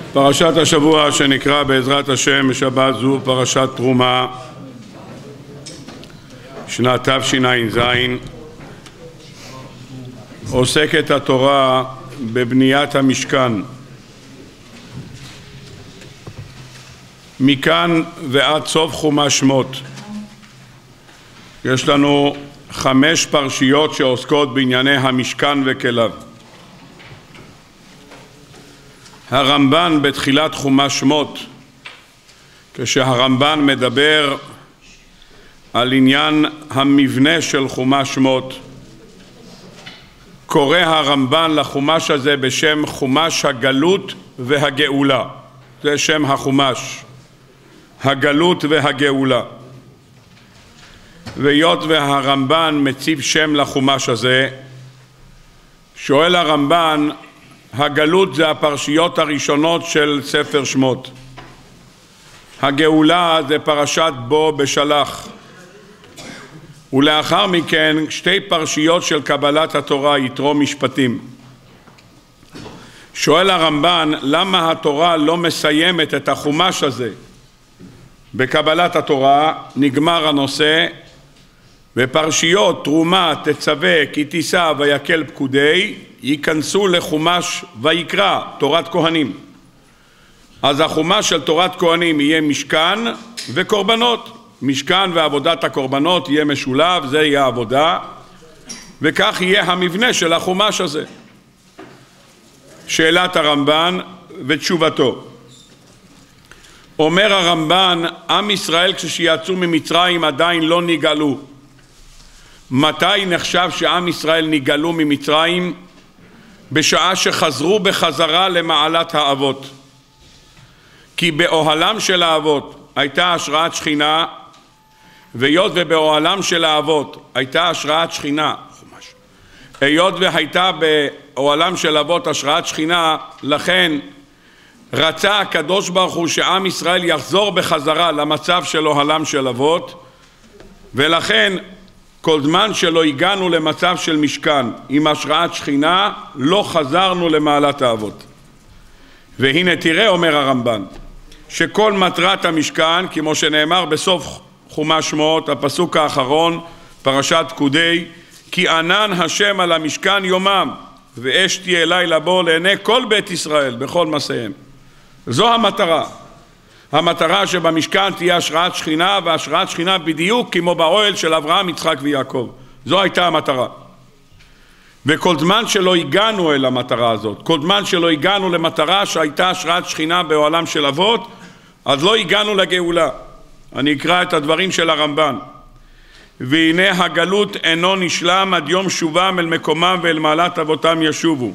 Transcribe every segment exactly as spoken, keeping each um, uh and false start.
פרשת השבוע שנקרא בעזרת השם בשבת זו פרשת תרומה, שנת תשע"ז. עוסקת התורה בבניית המשכן. מכאן ועד סוף חומש שמות יש לנו חמש פרשיות שעוסקות בענייני המשכן וכליו. הרמב"ן בתחילת חומש שמות, כשהרמב"ן מדבר על עניין המבנה של חומש שמות, קורא הרמב"ן לחומש הזה בשם חומש הגלות והגאולה. זה שם החומש, הגלות והגאולה. והיות והרמב"ן מציב שם לחומש הזה, שואל הרמב"ן, הגלות זה הפרשיות הראשונות של ספר שמות, הגאולה זה פרשת בו בשלח, ולאחר מכן שתי פרשיות של קבלת התורה, יתרו משפטים. שואל הרמב"ן, למה התורה לא מסיימת את החומש הזה בקבלת התורה? נגמר הנושא, ופרשיות תרומה, תצווה, כי תישא ויקל פקודי ייכנסו לחומש ויקרא, תורת כהנים. אז החומש של תורת כהנים יהיה משכן וקורבנות. משכן ועבודת הקורבנות יהיה משולב, זה יהיה עבודה, וכך יהיה המבנה של החומש הזה. שאלת הרמב"ן ותשובתו. אומר הרמב"ן, עם ישראל כשיצאו ממצרים עדיין לא נגאלו. מתי נחשב שעם ישראל נגאלו ממצרים? בשעה שחזרו בחזרה למעלת האבות. כי באוהלם של האבות הייתה השראת שכינה, והיות ובאוהלם של האבות הייתה השראת שכינה, היות והייתה באוהלם של האבות השראת שכינה, לכן רצה הקדוש ברוך הוא שעם ישראל יחזור בחזרה למצב של אוהלם של אבות, ולכן כל זמן שלא הגענו למצב של משכן עם השראת שכינה, לא חזרנו למעלת האבות. והנה תראה, אומר הרמב"ן, שכל מטרת המשכן, כמו שנאמר בסוף חומש שמות, הפסוק האחרון, פרשת פקודי, כי ענן השם על המשכן יומם, ואש תהיה לילה בו לעיני כל בית ישראל בכל מסעיהם. זו המטרה. המטרה שבמשכן תהיה השראת שכינה, והשראת שכינה בדיוק כמו באוהל של אברהם, יצחק ויעקב. זו הייתה המטרה. וכל זמן שלא הגענו אל המטרה הזאת, כל זמן שלא הגענו למטרה שהייתה השראת שכינה באוהלם של אבות, אז לא הגענו לגאולה. אני אקרא את הדברים של הרמב"ן. והנה הגלות אינו נשלם עד יום שובם אל מקומם ואל מעלת אבותם ישובו.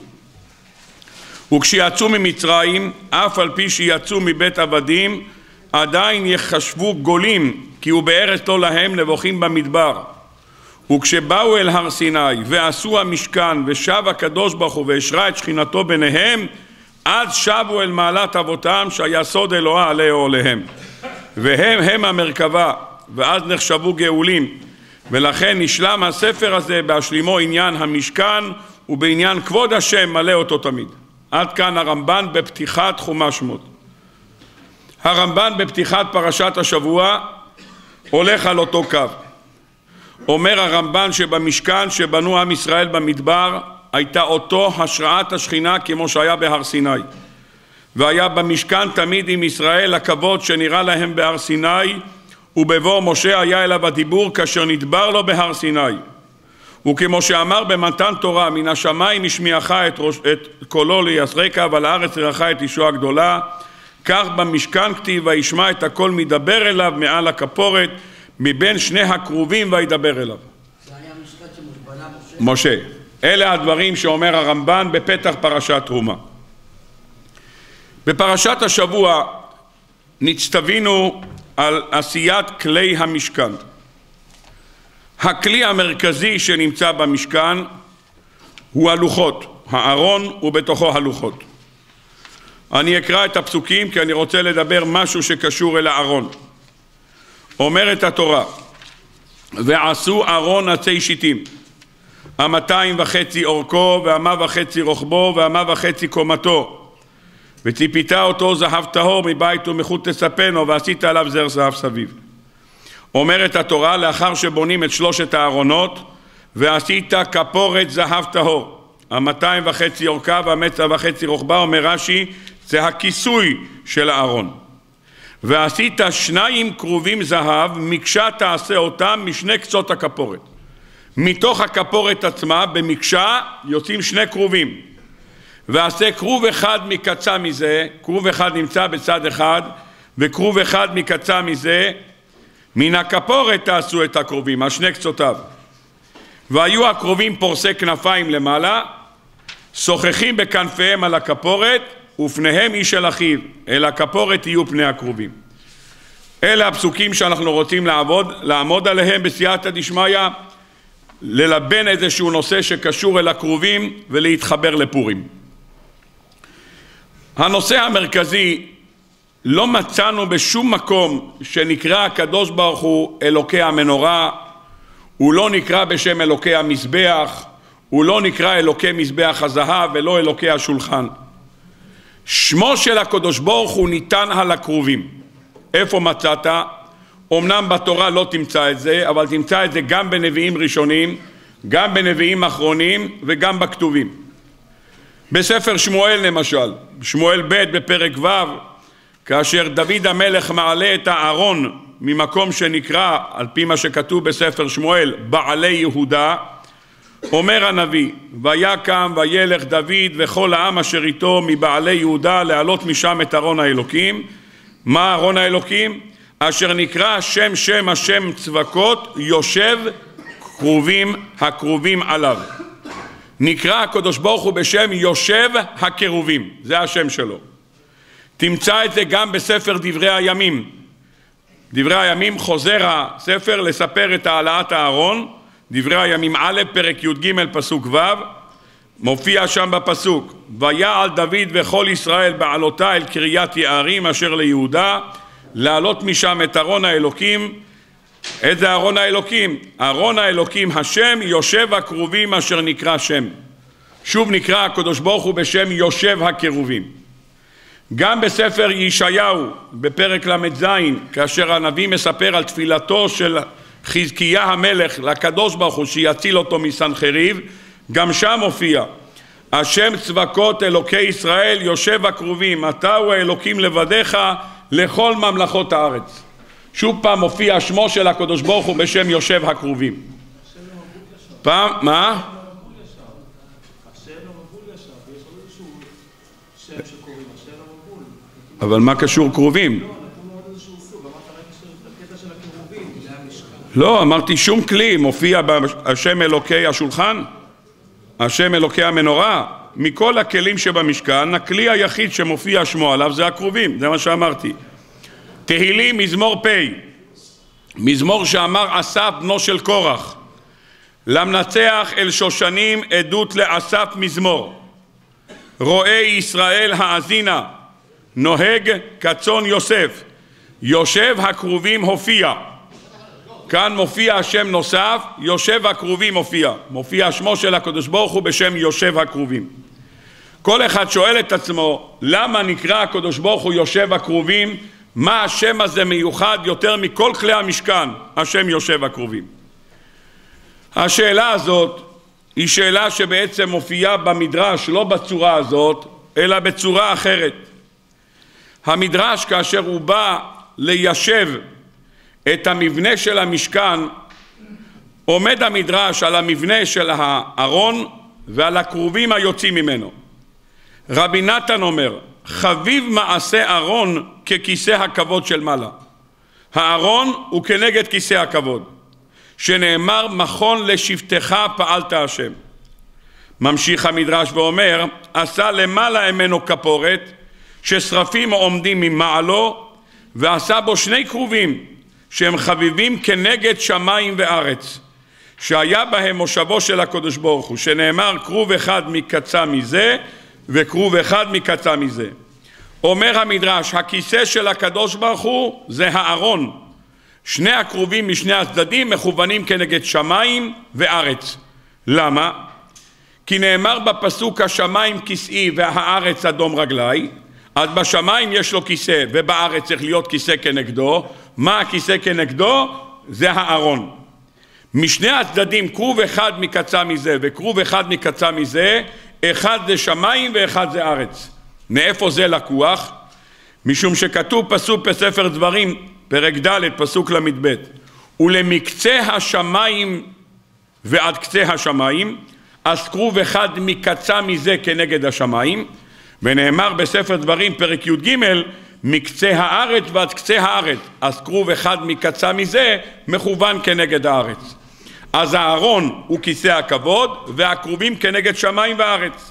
וכשיצאו ממצרים, אף על פי שיצאו מבית עבדים, עדיין יחשבו גולים, כי הוא בארץ לא להם, נבוכים במדבר. וכשבאו אל הר סיני ועשו המשכן ושב הקדוש ברוך הוא והשרה את שכינתו ביניהם, אז שבו אל מעלת אבותם שהיה סוד אלוה עלי אוהליהם. והם הם המרכבה, ואז נחשבו גאולים. ולכן נשלם הספר הזה בהשלימו עניין המשכן ובעניין כבוד השם מלא אותו תמיד. עד כאן הרמב"ן בפתיחת חומש שמות. הרמב"ן בפתיחת פרשת השבוע הולך על אותו קו. אומר הרמב"ן שבמשכן שבנו עם ישראל במדבר הייתה אותו השראת השכינה כמו שהיה בהר סיני, והיה במשכן תמיד עם ישראל הכבוד שנראה להם בהר סיני, ובבוא משה היה אליו הדיבור כאשר נדבר לו בהר סיני. וכמו שאמר במתן תורה, מן השמיים השמיעך את, ראש, את קולו ליסרק ועל הארץ יראך את ישוע הגדולה, כך במשכן כתיב וישמע את הכל מדבר אליו מעל הכפורת מבין שני הקרובים וידבר אליו. זה היה משפט שמושבנה משה. משה. אלה הדברים שאומר הרמב"ן בפתח פרשת תרומה. בפרשת השבוע נצטווינו על עשיית כלי המשכן. הכלי המרכזי שנמצא במשכן הוא הלוחות, הארון ובתוכו הלוחות. אני אקרא את הפסוקים כי אני רוצה לדבר משהו שקשור אל הארון. אומרת התורה, ועשו ארון עצי שיטים, המאתיים וחצי אורכו והמה וחצי רוחבו והמה וחצי קומתו, וציפית אותו זהב טהור מבית ומחוץ תספנו, ועשית עליו זר זהב סביב. אומרת התורה, לאחר שבונים את שלושת הארונות, ועשית כפורת זהב טהור, המאתיים וחצי אורכה והמצע וחצי רוחבה, אומר רש"י, זה הכיסוי של הארון. ועשית שניים קרובים זהב, מקשה תעשה אותם משני קצות הכפורת. מתוך הכפורת עצמה, במקשה, יוצאים שני קרובים. ועשה קרוב אחד מקצה מזה, קרוב אחד נמצא בצד אחד, וקרוב אחד מקצה מזה, מן הכפורת תעשו את הקרובים, השני קצותיו. והיו הקרובים פורסי כנפיים למעלה, שוחחים בכנפיהם על הכפורת, ופניהם איש אל אחיו, אל הכפורת יהיו פני הקרובים. אלה הפסוקים שאנחנו רוצים לעבוד, לעמוד עליהם בסייעתא דשמיא, ללבן איזשהו נושא שקשור אל הקרובים ולהתחבר לפורים. הנושא המרכזי, לא מצאנו בשום מקום שנקרא הקדוש ברוך הוא אלוקי המנורה, הוא לא נקרא בשם אלוקי המזבח, הוא לא נקרא אלוקי מזבח הזהב ולא אלוקי השולחן. שמו של הקדוש ברוך הוא ניתן על הקרובים. איפה מצאת? אמנם בתורה לא תמצא את זה, אבל תמצא את זה גם בנביאים ראשונים, גם בנביאים אחרונים וגם בכתובים. בספר שמואל למשל, שמואל ב' בפרק ו', כאשר דוד המלך מעלה את הארון ממקום שנקרא, על פי מה שכתוב בספר שמואל, בעלי יהודה, אומר הנביא, ויקם וילך דוד וכל העם אשר איתו מבעלי יהודה להעלות משם את ארון האלוקים. מה ארון האלוקים? אשר נקרא שם שם השם צבקות, יושב קרובים הקרובים עליו. נקרא הקדוש ברוך הוא בשם יושב הקרובים, זה השם שלו. תמצא את זה גם בספר דברי הימים. דברי הימים חוזר הספר לספר את העלאת הארון, דברי הימים א', פרק י"ג פסוק ו', מופיע שם בפסוק, ויעל דוד וכל ישראל בעלותה אל קריית יערים אשר ליהודה, להעלות משם את ארון האלוקים. איזה ארון האלוקים? ארון האלוקים השם יושב הקרובים אשר נקרא שם. שוב נקרא הקדוש ברוך הוא בשם יושב הקרובים. גם בספר ישעיהו בפרק למ"ז, כאשר הנביא מספר על תפילתו של חזקיה המלך לקדוש ברוך הוא שיציל אותו מסנחריב, גם שם מופיע השם צבקות אלוקי ישראל יושב הקרובים, אתה הוא האלוקים לבדיך לכל ממלכות הארץ. שוב פעם מופיע שמו של הקדוש ברוך הוא בשם יושב הקרובים. פעם, מה? אבל מה קשור קרובים? לא, אמרתי שום כלי מופיע בשם אלוקי השולחן, השם אלוקי המנורה. מכל הכלים שבמשכן, הכלי היחיד שמופיע שמו עליו זה הקרובים, זה מה שאמרתי. תהילים מזמור פ', מזמור שאמר אסף בנו של קורח, למנצח אל שושנים עדות לאסף מזמור, רואה ישראל האזינה, נוהג כצאן יוסף, יושב הקרובים הופיע. כאן מופיע השם נוסף, יושב הקרובים מופיע. מופיע שמו של הקדוש ברוך הוא בשם יושב הקרובים. כל אחד שואל את עצמו, למה נקרא הקדוש ברוך הוא יושב הקרובים? מה השם הזה מיוחד יותר מכל כלי המשכן, השם יושב הקרובים? השאלה הזאת היא שאלה שבעצם מופיעה במדרש, לא בצורה הזאת, אלא בצורה אחרת. המדרש כאשר הוא בא ליישב את המבנה של המשכן, עומד המדרש על המבנה של הארון ועל הקרובים היוצאים ממנו. רבי נתן אומר, חביב מעשה ארון ככיסא הכבוד של מעלה. הארון הוא כנגד כיסא הכבוד, שנאמר מכון לשבטך פעלת השם. ממשיך המדרש ואומר, עשה למעלה ממנו כפורת, ששרפים עומדים ממעלו, ועשה בו שני קרובים, שהם חביבים כנגד שמיים וארץ, שהיה בהם מושבו של הקדוש ברוך הוא, שנאמר קרוב אחד מקצה מזה, וקרוב אחד מקצה מזה. אומר המדרש, הכיסא של הקדוש ברוך הוא זה הארון. שני הקרובים משני הצדדים מכוונים כנגד שמיים וארץ. למה? כי נאמר בפסוק השמיים כסאי והארץ אדום רגלי, אז בשמיים יש לו כיסא, ובארץ צריך להיות כיסא כנגדו. מה הכיסא כנגדו? זה הארון. משני הצדדים, כרוב אחד מקצה מזה וכרוב אחד מקצה מזה, אחד זה שמיים ואחד זה ארץ. מאיפה זה לקוח? משום שכתוב פסוק בספר דברים, פרק ד' פסוק למדבט, ולמקצה השמיים ועד קצה השמיים, אז כרוב אחד מקצה מזה כנגד השמיים, ונאמר בספר דברים פרק י"ג, מקצה הארץ ועד קצה הארץ, אז כרוב אחד מקצה מזה מכוון כנגד הארץ. אז הארון הוא כיסא הכבוד והכרובים כנגד שמיים וארץ.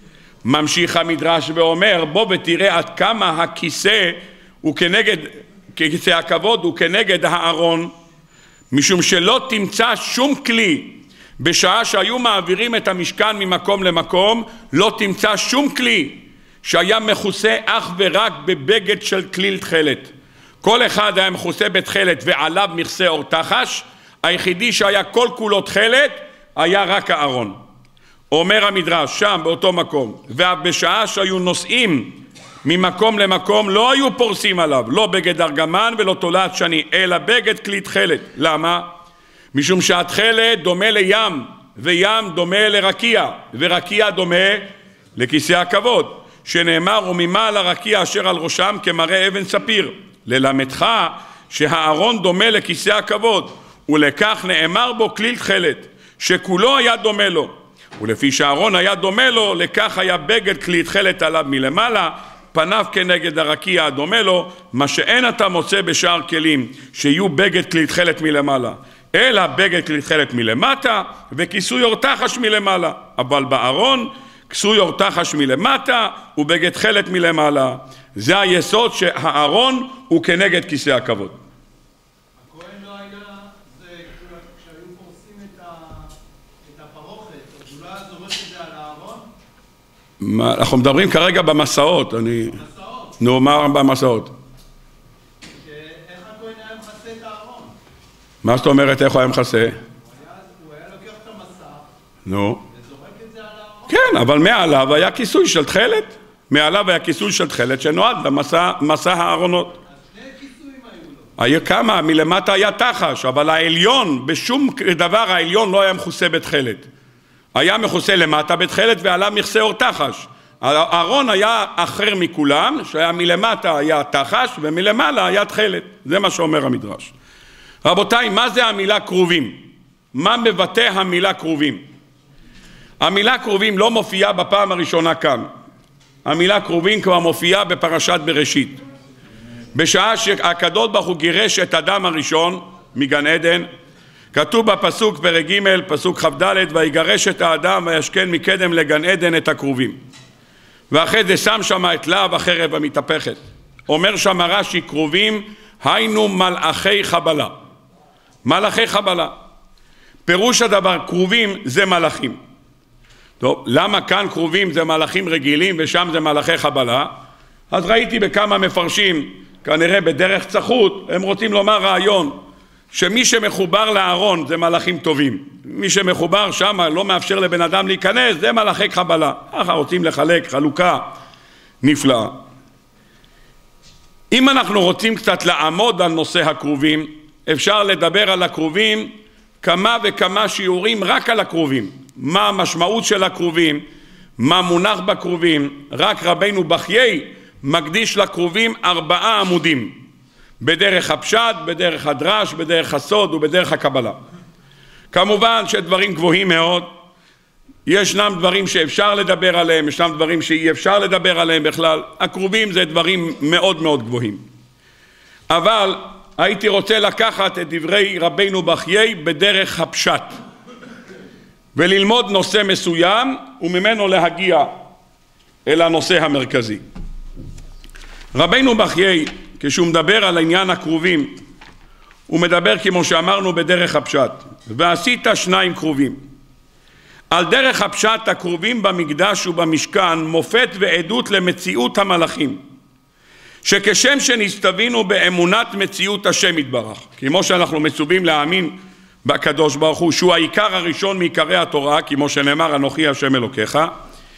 ממשיך המדרש ואומר, בוא ותראה עד כמה הכיסא הוא כנגד, כיסא הכבוד הוא כנגד הארון, משום שלא תמצא שום כלי בשעה שהיו מעבירים את המשכן ממקום למקום, לא תמצא שום כלי שהיה מכוסה אך ורק בבגד של כליל תכלת. כל אחד היה מכוסה בתכלת ועליו מכסה אור תחש, היחידי שהיה כל כולו תכלת היה רק הארון. אומר המדרש שם באותו מקום, ובשעה שהיו נוסעים ממקום למקום לא היו פורסים עליו לא בגד ארגמן ולא תולעת שני, אלא בגד כלי תכלת. למה? משום שהתכלת דומה לים, וים דומה לרקיע, ורקיע דומה לכיסא הכבוד, שנאמר וממעל הרקיע אשר על ראשם כמראה אבן ספיר, ללמדך שהארון דומה לכיסא הכבוד, ולכך נאמר בו כליל תכלת, שכולו היה דומה לו, ולפי שהארון היה דומה לו, לכך היה בגד כלי תכלת עליו מלמעלה, פניו כנגד הרקיע הדומה לו, מה שאין אתה מוצא בשאר כלים שיהיו בגד כלי תכלת מלמעלה, אלא בגד כלי תכלת מלמטה וכיסוי אור תחש מלמעלה. אבל בארון כיסוי אור תחש מלמטה ובגד תכלת מלמעלה. זה היסוד שהארון הוא כנגד כיסא הכבוד. הכהן לא היה, זה כשהיו פורסים את הפרוכת, אז הוא לא היה זורק את זה על הארון? אנחנו מדברים כרגע במסעות. אני... מסעות? נו, מה במסעות? איך הכהן היה מכסה את הארון? מה זאת אומרת איך הוא היה מכסה? הוא היה לוקח את המסע, נו. וזורק את זה על הארון? כן, אבל מעליו היה כיסוי של תכלת. מעליו היה כיסוי של תכלת שנועד למסע הארונות. אז שני כיסויים היו לו. היה כמה, מלמטה היה תחש, אבל העליון, בשום דבר העליון לא היה מכוסה בתכלת. היה מכוסה למטה בתכלת ועליו מכסה אור תחש. הארון היה אחר מכולם, שהיה מלמטה היה תחש ומלמעלה היה תכלת. זה מה שאומר המדרש. רבותיי, מה זה המילה קרובים? מה מבטא המילה קרובים? המילה קרובים לא מופיעה בפעם הראשונה כאן. המילה קרובים כבר מופיעה בפרשת בראשית. בשעה שהקדוש ברוך הוא גירש את אדם הראשון מגן עדן, כתוב בפסוק פרק ג' פסוק כ"ד, ויגרש את האדם וישכן מקדם לגן עדן את הקרובים. ואחרי זה שם שם את להב החרב המתהפכת. אומר שם רש"י, קרובים היינו מלאכי חבלה. מלאכי חבלה. פירוש הדבר קרובים זה מלאכים. טוב, למה כאן קרובים זה מלאכים רגילים ושם זה מלאכי חבלה? אז ראיתי בכמה מפרשים, כנראה בדרך צחות, הם רוצים לומר רעיון, שמי שמחובר לארון זה מלאכים טובים. מי שמחובר שם לא מאפשר לבן אדם להיכנס, זה מלאכי חבלה. ככה רוצים לחלק חלוקה נפלאה. אם אנחנו רוצים קצת לעמוד על נושא הקרובים, אפשר לדבר על הקרובים כמה וכמה שיעורים רק על הקרובים. מה המשמעות של הקרובים, מה מונח בקרובים. רק רבינו בחיי מקדיש לקרובים ארבעה עמודים, בדרך הפשט, בדרך הדרש, בדרך הסוד ובדרך הקבלה. כמובן שדברים גבוהים מאוד, ישנם דברים שאפשר לדבר עליהם, ישנם דברים שאי אפשר לדבר עליהם בכלל. הקרובים זה דברים מאוד מאוד גבוהים. אבל הייתי רוצה לקחת את דברי רבינו בחיי בדרך הפשט, וללמוד נושא מסוים וממנו להגיע אל הנושא המרכזי. רבינו בחיי, כשהוא מדבר על עניין הקרובים, הוא מדבר כמו שאמרנו בדרך הפשט, ועשית שניים קרובים. על דרך הפשט הקרובים במקדש ובמשכן מופת ועדות למציאות המלאכים, שכשם שנסתווינו באמונת מציאות השם יתברך, כמו שאנחנו מצווים להאמין בקדוש ברוך הוא שהוא העיקר הראשון מעיקרי התורה, כמו שנאמר אנוכי השם אלוקיך,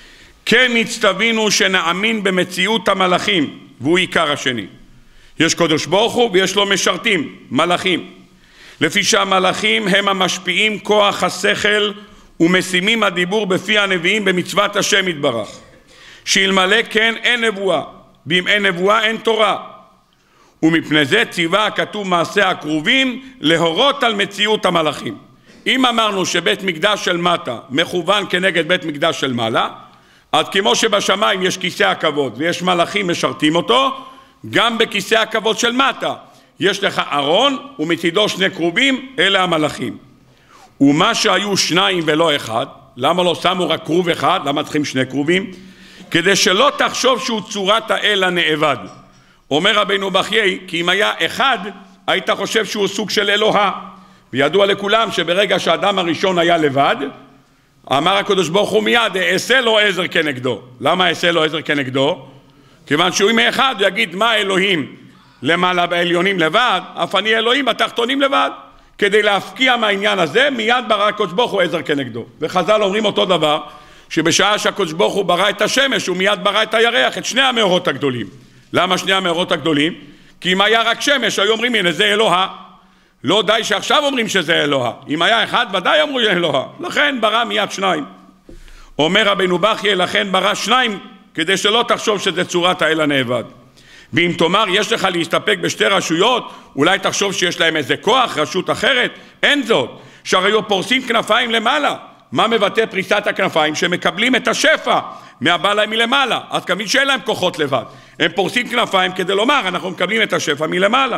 כן נצטווינו שנאמין במציאות המלאכים, והוא עיקר השני. יש קדוש ברוך הוא ויש לו משרתים, מלאכים. לפי שהמלאכים הם המשפיעים כוח השכל ומשימים הדיבור בפי הנביאים במצוות השם יתברך. שאלמלא כן אין נבואה, ואם אין נבואה אין תורה. ומפני זה ציווה הכתוב מעשה הקרובים להורות על מציאות המלאכים. אם אמרנו שבית מקדש של מטה מכוון כנגד בית מקדש של מעלה, אז כמו שבשמיים יש כיסא הכבוד ויש מלאכים משרתים אותו, גם בכיסא הכבוד של מטה יש לך ארון ומצידו שני קרובים, אלה המלאכים. ומה שהיו שניים ולא אחד, למה לא שמו רק קרוב אחד? למה צריכים שני קרובים? כדי שלא תחשוב שהוא צורת האל הנאבד. אומר רבינו בחיי, כי אם היה אחד, היית חושב שהוא סוג של אלוה. וידוע לכולם שברגע שהאדם הראשון היה לבד, אמר הקדוש ברוך הוא מיד, אעשה לו עזר כנגדו. למה אעשה לו עזר כנגדו? כיוון שהוא עם אחד יגיד מה אלוהים למעלה בעליונים לבד, אף אני אלוהים בתחתונים לבד. כדי להפקיע מהעניין הזה, מיד ברא הקדוש ברוך הוא עזר כנגדו. וחז"ל אומרים אותו דבר, שבשעה שהקדוש ברוך הוא ברא את השמש, הוא מיד ברא את הירח, את שני המאורות הגדולים. למה שני המאורות הגדולים? כי אם היה רק שמש, היו אומרים, הנה זה אלוה. לא די שעכשיו אומרים שזה אלוה. אם היה אחד, ודאי אמרו אלוה. לכן ברא מיד שניים. אומר רבינו בחיי, לכן ברא שניים, כדי שלא תחשוב שזה צורת האל הנאבד. ואם תאמר, יש לך להסתפק בשתי רשויות, אולי תחשוב שיש להם איזה כוח, רשות אחרת. אין זאת. שהרי פורסים כנפיים למעלה. מה מבטא פריסת הכנפיים? שמקבלים את השפע מהבעלה מלמעלה. אז כמובן שאין להם כוחות לבד. הם פורסים כנפיים כדי לומר, אנחנו מקבלים את השפע מלמעלה.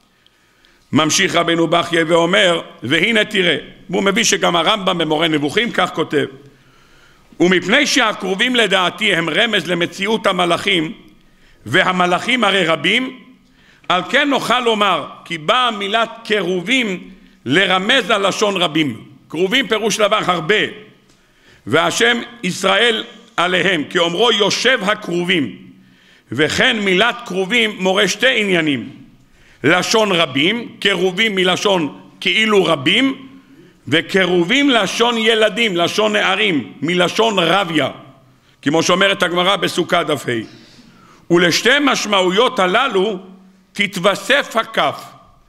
ממשיך רבינו בחיי ואומר, והנה תראה, והוא מביא שגם הרמב"ם במורה נבוכים כך כותב, ומפני שהקרובים לדעתי הם רמז למציאות המלאכים, והמלאכים הרי רבים, על כן נוכל לומר כי באה מילת קרובים לרמז על לשון רבים. קרובים פירוש דבר הרבה, והשם ישראל עליהם, כי אומרו יושב הקרובים, וכן מילת קרובים מורה שתי עניינים, לשון רבים, קרובים מלשון כאילו רבים, וקרובים לשון ילדים, לשון נערים, מלשון רביה, כמו שאומרת הגמרא בסוכה דף ה'. ולשתי משמעויות הללו תתווסף הכף.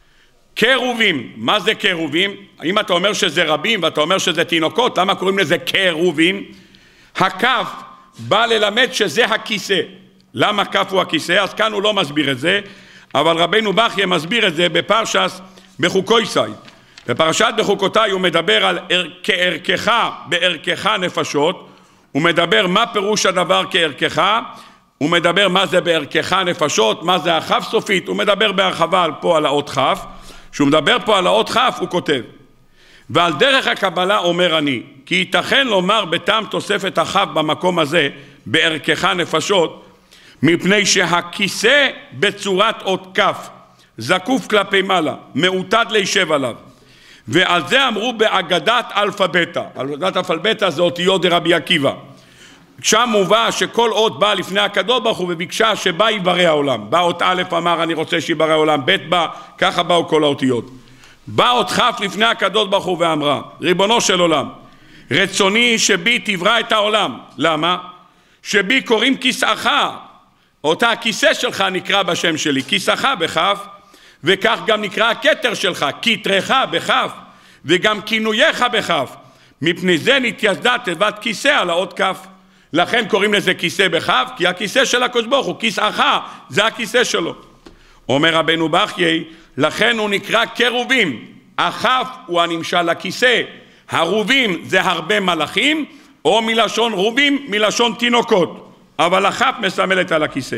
קרובים, מה זה קרובים? אם אתה אומר שזה רבים ואתה אומר שזה תינוקות, למה קוראים לזה קרובים? הכף בא ללמד שזה הכיסא. למה כף הוא הכיסא? אז כאן הוא לא מסביר את זה, אבל רבינו בחיי מסביר את זה בפרשת בחוקותיי. בפרשת בחוקותיי הוא מדבר על כערכך בערכך נפשות, הוא מדבר מה פירוש הדבר כערכך, הוא מדבר מה זה בערכך נפשות, מה זה הכף סופית, הוא מדבר בהרחבה פה על האות כף, שהוא מדבר פה על האות כף הוא כותב, ועל דרך הקבלה אומר אני, כי ייתכן לומר בטעם תוספת הכף במקום הזה, בערכך נפשות, מפני שהכיסא בצורת אות כף, זקוף כלפי מעלה, מעוטד להישב עליו, ועל זה אמרו באגדת אלפא בטא, אגדת אלפא בטא זה אותיות דרבי עקיבא, שם מובא שכל אות בא לפני הקדוש ברוך הוא וביקשה שבא יברא העולם. בא אות א' אמר אני רוצה שיברא העולם, ב' בא, ככה באו כל האותיות. בא אות כ' לפני הקדוש ברוך הוא ואמרה, ריבונו של עולם, רצוני שבי תברא את העולם. למה? שבי קוראים כיסאך, אותה הכיסא שלך נקרא בשם שלי, כיסאך בכף, וכך גם נקרא הכתר שלך, כתרך בכף, וגם כינוייך בכף. מפני זה נתייסדה תיבת כיסא על האות כף. לכן קוראים לזה כיסא בכף, כי הכיסא של הקדוש ברוך הוא, כיסאך, זה הכיסא שלו. אומר רבנו בחיי, לכן הוא נקרא קרובים. הכף הוא הנמשל לכיסא, הרובים זה הרבה מלאכים, או מלשון רובים, מלשון תינוקות. אבל הכף מסמלת על הכיסא.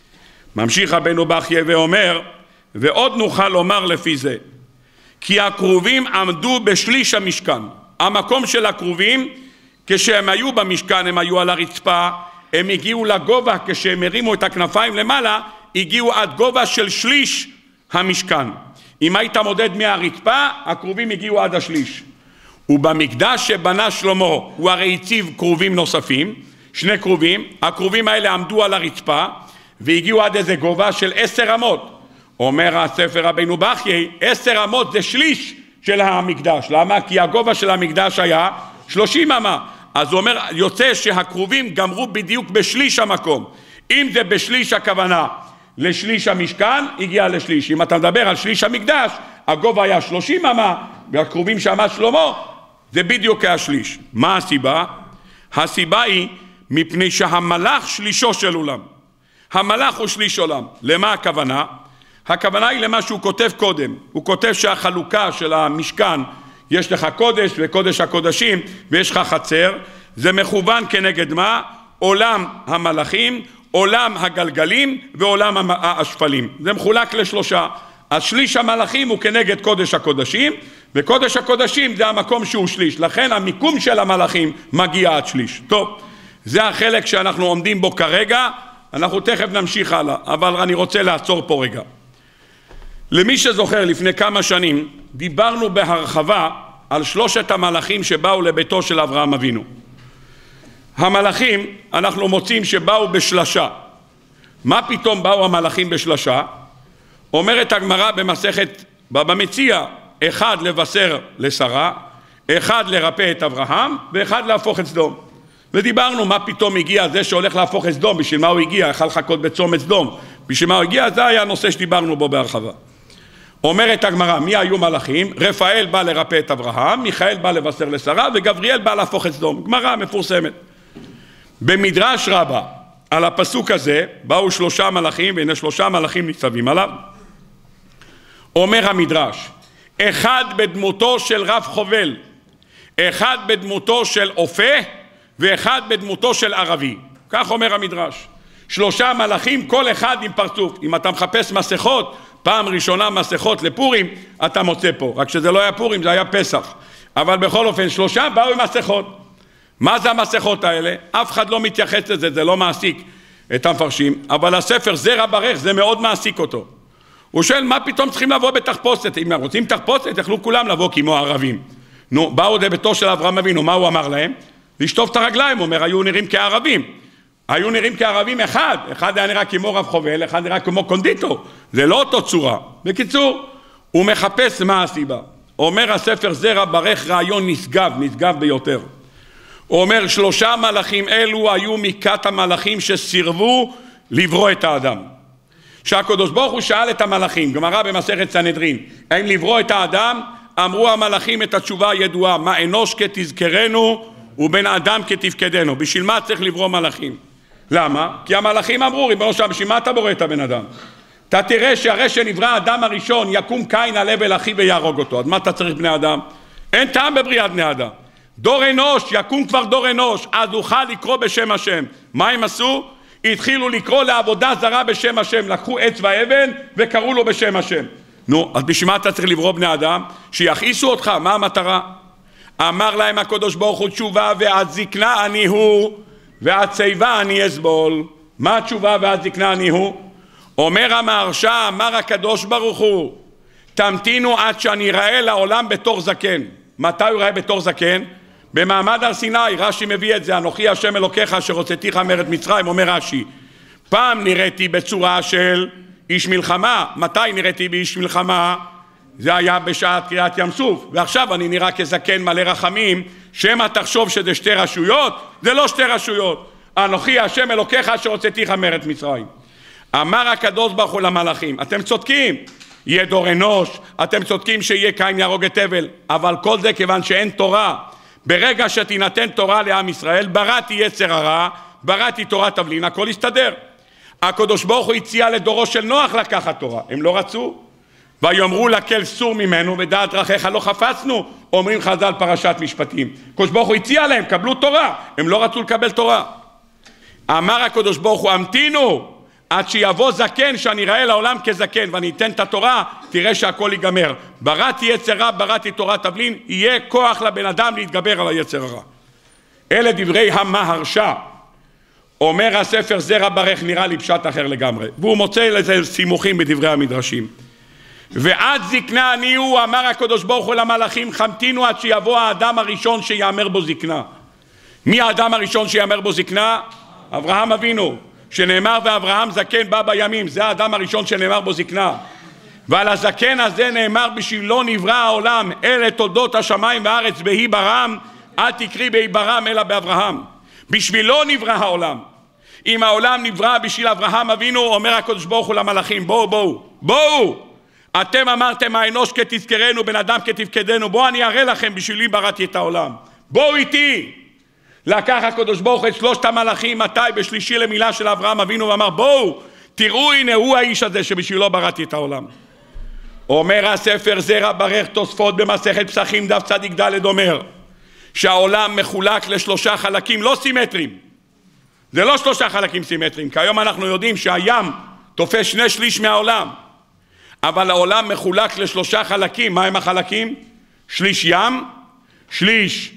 ממשיך רבנו בחיי ואומר, ועוד נוכל לומר לפי זה, כי הקרובים עמדו בשליש המשכן. המקום של הקרובים, כשהם היו במשכן, הם היו על הרצפה, הם הגיעו לגובה, כשהם הרימו את הכנפיים למעלה, הגיעו עד גובה של שליש המשכן. אם היית מודד מהרצפה, הקרובים הגיעו עד השליש. ובמקדש שבנה שלמה, הוא הרי הציב קרובים נוספים, שני קרובים, הקרובים האלה עמדו על הרצפה, והגיעו עד איזה גובה של עשר אמות. אומר הספר רבינו בחיי, עשר אמות זה שליש של המקדש. למה? כי הגובה של המקדש היה שלושים אמה. אז הוא אומר, יוצא שהקרובים גמרו בדיוק בשליש המקום. אם זה בשליש הכוונה לשליש המשכן, הגיע לשליש. אם אתה מדבר על שליש המקדש, הגובה היה שלושים אמה, והקרובים שעמד שלמה, זה בדיוק השליש. מה הסיבה? הסיבה היא מפני שהמלאך שלישו של עולם. המלאך הוא שליש עולם. למה הכוונה? הכוונה היא למה שהוא כותב קודם. הוא כותב שהחלוקה של המשכן, יש לך קודש וקודש הקודשים, ויש לך חצר. זה מכוון כנגד מה? עולם המלאכים, עולם הגלגלים ועולם השפלים. זה מחולק לשלושה. השליש המלאכים הוא כנגד קודש הקודשים, וקודש הקודשים זה המקום שהוא שליש. לכן המיקום של המלאכים מגיע עד שליש. טוב, זה החלק שאנחנו עומדים בו כרגע. אנחנו תכף נמשיך הלאה, אבל אני רוצה לעצור פה רגע. למי שזוכר, לפני כמה שנים דיברנו בהרחבה על שלושת המלאכים שבאו לביתו של אברהם אבינו. המלאכים, אנחנו מוצאים שבאו בשלשה. מה פתאום באו המלאכים בשלשה? אומרת הגמרא במסכת בבא מציעא, אחד לבשר לשרה, אחד לרפא את אברהם, ואחד להפוך את סדום. ודיברנו מה פתאום הגיע זה שהולך להפוך את סדום, בשביל מה הוא הגיע, יכל לחכות בצומת סדום, בשביל מה הוא הגיע, זה היה הנושא שדיברנו בו בהרחבה. אומרת הגמרא, מי היו מלאכים? רפאל בא לרפא את אברהם, מיכאל בא לבשר לשרה, וגבריאל בא להפוך את סדום. גמרא מפורסמת. במדרש רבה, על הפסוק הזה, באו שלושה מלאכים, והנה שלושה מלאכים ניצבים עליו. אומר המדרש, אחד בדמותו של רב חובל, אחד בדמותו של אופה, ואחד בדמותו של ערבי. כך אומר המדרש. שלושה מלאכים, כל אחד עם פרצוף. אם אתה מחפש מסכות, פעם ראשונה מסכות לפורים, אתה מוצא פה. רק שזה לא היה פורים, זה היה פסח. אבל בכל אופן, שלושה באו עם מסכות. מה זה המסכות האלה? אף אחד לא מתייחס לזה, זה לא מעסיק את המפרשים. אבל הספר זרע ברך, זה מאוד מעסיק אותו. הוא שואל, מה פתאום צריכים לבוא בתחפושת? אם רוצים תחפושת, יכלו כולם לבוא כמו הערבים. נו, באו לביתו של אברהם אבינו, מה הוא אמר להם? לשטוף את הרגליים, הוא אומר, היו נראים כערבים. היו נראים כערבים אחד, אחד היה נראה כמו רב חובל, אחד נראה כמו קונדיטור. זה לא אותו צורה. בקיצור, הוא מחפש מה הסיבה. אומר הספר זרע ברך רעיון נשגב, נשגב ביותר. הוא אומר, שלושה מלאכים אלו היו מכת המלאכים שסירבו לברוא את האדם. שהקדוש ברוך הוא שאל את המלאכים, גמרא במסכת סנהדרין, האם לברוא את האדם? אמרו המלאכים את התשובה הידועה, מה אנוש כתזכרנו ובן אדם כתפקדנו. בשביל מה צריך לברוא מלאכים? למה? כי המלאכים אמרו, ריבונו של עולם, בשביל מה אתה בורא את הבן אדם? אתה תראה שהרי שנברא האדם הראשון, יקום קין על הבל אחיו ויהרוג אותו. אז מה אתה צריך בני אדם? אין טעם בבריאת בני אדם. דור אנוש, יקום כבר דור אנוש, אז אוכל לקרוא בשם השם. מה הם עשו? התחילו לקרוא לעבודה זרה בשם השם, לקחו עץ ואבן וקראו לו בשם השם. נו, אז בשביל מה אתה צריך לברוא בני אדם? שיכעיסו אותך, מה המטרה? אמר להם הקדוש ברוך הוא תשובה, ועד זקנה אני הוא, ועד שיבה אני אסבול. מה התשובה ועד זקנה אני הוא? אומר המהרש"א, אמר הקדוש ברוך הוא, תמתינו עד שאני אראה לעולם בתור זקן. מתי הוא יראה בתור זקן? במעמד הר סיני. רש"י מביא את זה, אנוכי השם אלוקיך אשר הוצאתיך מארץ מצרים. אומר רש"י, פעם נראיתי בצורה של איש מלחמה. מתי נראיתי באיש מלחמה? זה היה בשעת קריאת ים סוף, ועכשיו אני נראה כזקן מלא רחמים. שמא תחשוב שזה שתי רשויות, זה לא שתי רשויות. אנוכי השם אלוקיך אשר הוצאתיך מארץ מצרים. אמר הקדוש ברוך הוא למלאכים, אתם צודקים, יהיה דור אנוש, אתם צודקים שיהיה קין יהרוג את הבל, אבל כל זה כיוון שאין תורה. ברגע שתינתן תורה לעם ישראל, בראתי יצר הרע, בראתי תורת תבלין, הכל יסתדר. הקדוש ברוך הוא הציע לדורו של נוח לקחת תורה, הם לא רצו. ויאמרו לקל סור ממנו ודעת דרכיך לא חפצנו, אומרים חז"ל פרשת משפטים. הקדוש ברוך הוא הציע להם, קבלו תורה, הם לא רצו לקבל תורה. אמר הקדוש ברוך הוא, המתינו עד שיבוא זקן, שאני אראה לעולם כזקן ואני אתן את התורה, תראה שהכל ייגמר. בראתי יצר רע, בראתי תורת תבלין, יהיה כוח לבן אדם להתגבר על היצר הרע. אלה דברי המהרש"א. אומר הספר זרע ברך, נראה לי פשט אחר לגמרי, והוא מוצא לזה סימוכים בדברי המדרשים. ועד זקנה אני הוא, אמר הקדוש ברוך הוא למלאכים, חמתינו עד שיבוא האדם הראשון שיאמר בו זקנה. מי האדם הראשון שיאמר בו זקנה? אברהם אבינו, שנאמר ואברהם זקן בא בימים, זה האדם הראשון שנאמר בו זקנה. ועל הזקן הזה נאמר בשבילו נברא העולם, אלה תולדות השמיים והארץ בהי ברם, אל תקרי בעברם אלא באברהם. בשבילו נברא העולם. אם העולם נברא בשביל אברהם אבינו, אומר הקדוש ברוך הוא למלאכים, בואו, בואו, בואו. אתם אמרתם האנוש כתזכרנו, בן אדם כתפקדנו, בואו אני אראה לכם, בשבילי בראתי את העולם. בואו איתי. לקח הקדוש ברוך הוא את שלושת המלאכים, מתי? בשלישי למילה של אברהם אבינו, ואמר, בואו, תראו, הנה הוא האיש הזה שבשבילו בראתי את העולם. אומר הספר זרע ברך תוספות במסכת פסחים דף צדיק ד' אומר, שהעולם מחולק לשלושה חלקים לא סימטריים. זה לא שלושה חלקים סימטריים, כי היום אנחנו יודעים שהים תופס שני שליש מהעולם. אבל העולם מחולק לשלושה חלקים. מה הם החלקים? שליש ים, שליש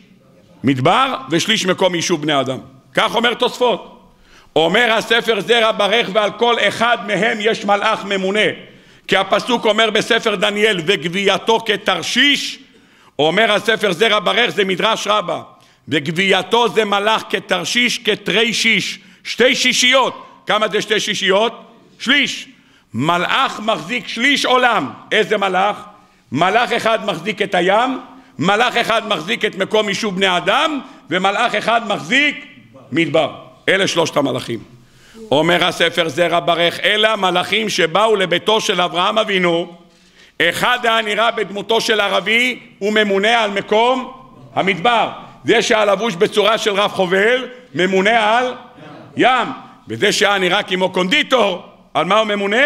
מדבר ושליש מקום יישוב בני אדם. כך אומר תוספות. אומר הספר זרע ברך ועל כל אחד מהם יש מלאך ממונה. כי הפסוק אומר בספר דניאל וגבייתו כתרשיש, אומר הספר זרע ברך זה מדרש רבה, וגבייתו זה מלאך כתרשיש כתרי שיש, שתי שישיות. כמה זה שתי שישיות? שליש. מלאך מחזיק שליש עולם. איזה מלאך? מלאך אחד מחזיק את הים, מלאך אחד מחזיק את מקום יישוב בני אדם, ומלאך אחד מחזיק מדבר. אלה שלושת המלאכים. אומר הספר זרע ברך, אלה המלאכים שבאו לביתו של אברהם אבינו, אחד היה נראה בדמותו של ערבי, הוא ממונה על מקום המדבר. זה שהיה לבוש בצורה של רב חובל, ממונה על ים. וזה שהיה נראה כמו קונדיטור, על מה הוא ממונה?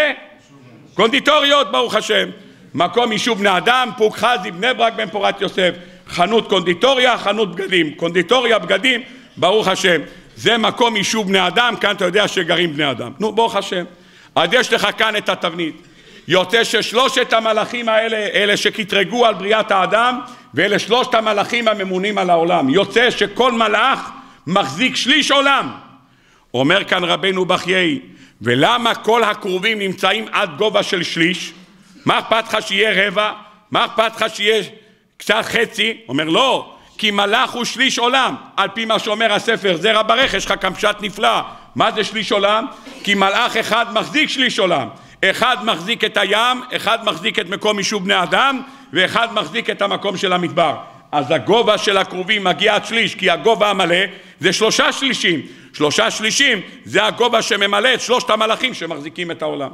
קונדיטוריות, ברוך השם. מקום יישוב בני אדם, פוק חזי, בני ברק, בן פורת יוסף. חנות קונדיטוריה, חנות בגדים. קונדיטוריה, בגדים, ברוך השם. זה מקום יישוב בני אדם, כאן אתה יודע שגרים בני אדם. נו, ברוך השם. אז יש לך כאן את התבנית. יוצא ששלושת המלאכים האלה, אלה שכתרגו על בריאת האדם, ואלה שלושת המלאכים הממונים על העולם. יוצא שכל מלאך מחזיק שליש עולם. אומר כאן רבנו בחיי, ולמה כל הקרובים נמצאים עד גובה של שליש? מה אכפת לך שיהיה רבע? מה אכפת לך שיהיה קצת חצי? אומר לא, כי מלאך הוא שליש עולם. על פי מה שאומר הספר זרע ברך, יש לך כאן פשט נפלא. מה זה שליש עולם? כי מלאך אחד מחזיק שליש עולם. אחד מחזיק את הים, אחד מחזיק את מקום יישוב בני אדם, ואחד מחזיק את המקום של המדבר. אז הגובה של הקרובים מגיע עד שליש, כי הגובה המלא זה שלושה שלישים. שלושה שלישים זה הגובה שממלא את שלושת המלאכים שמחזיקים את העולם.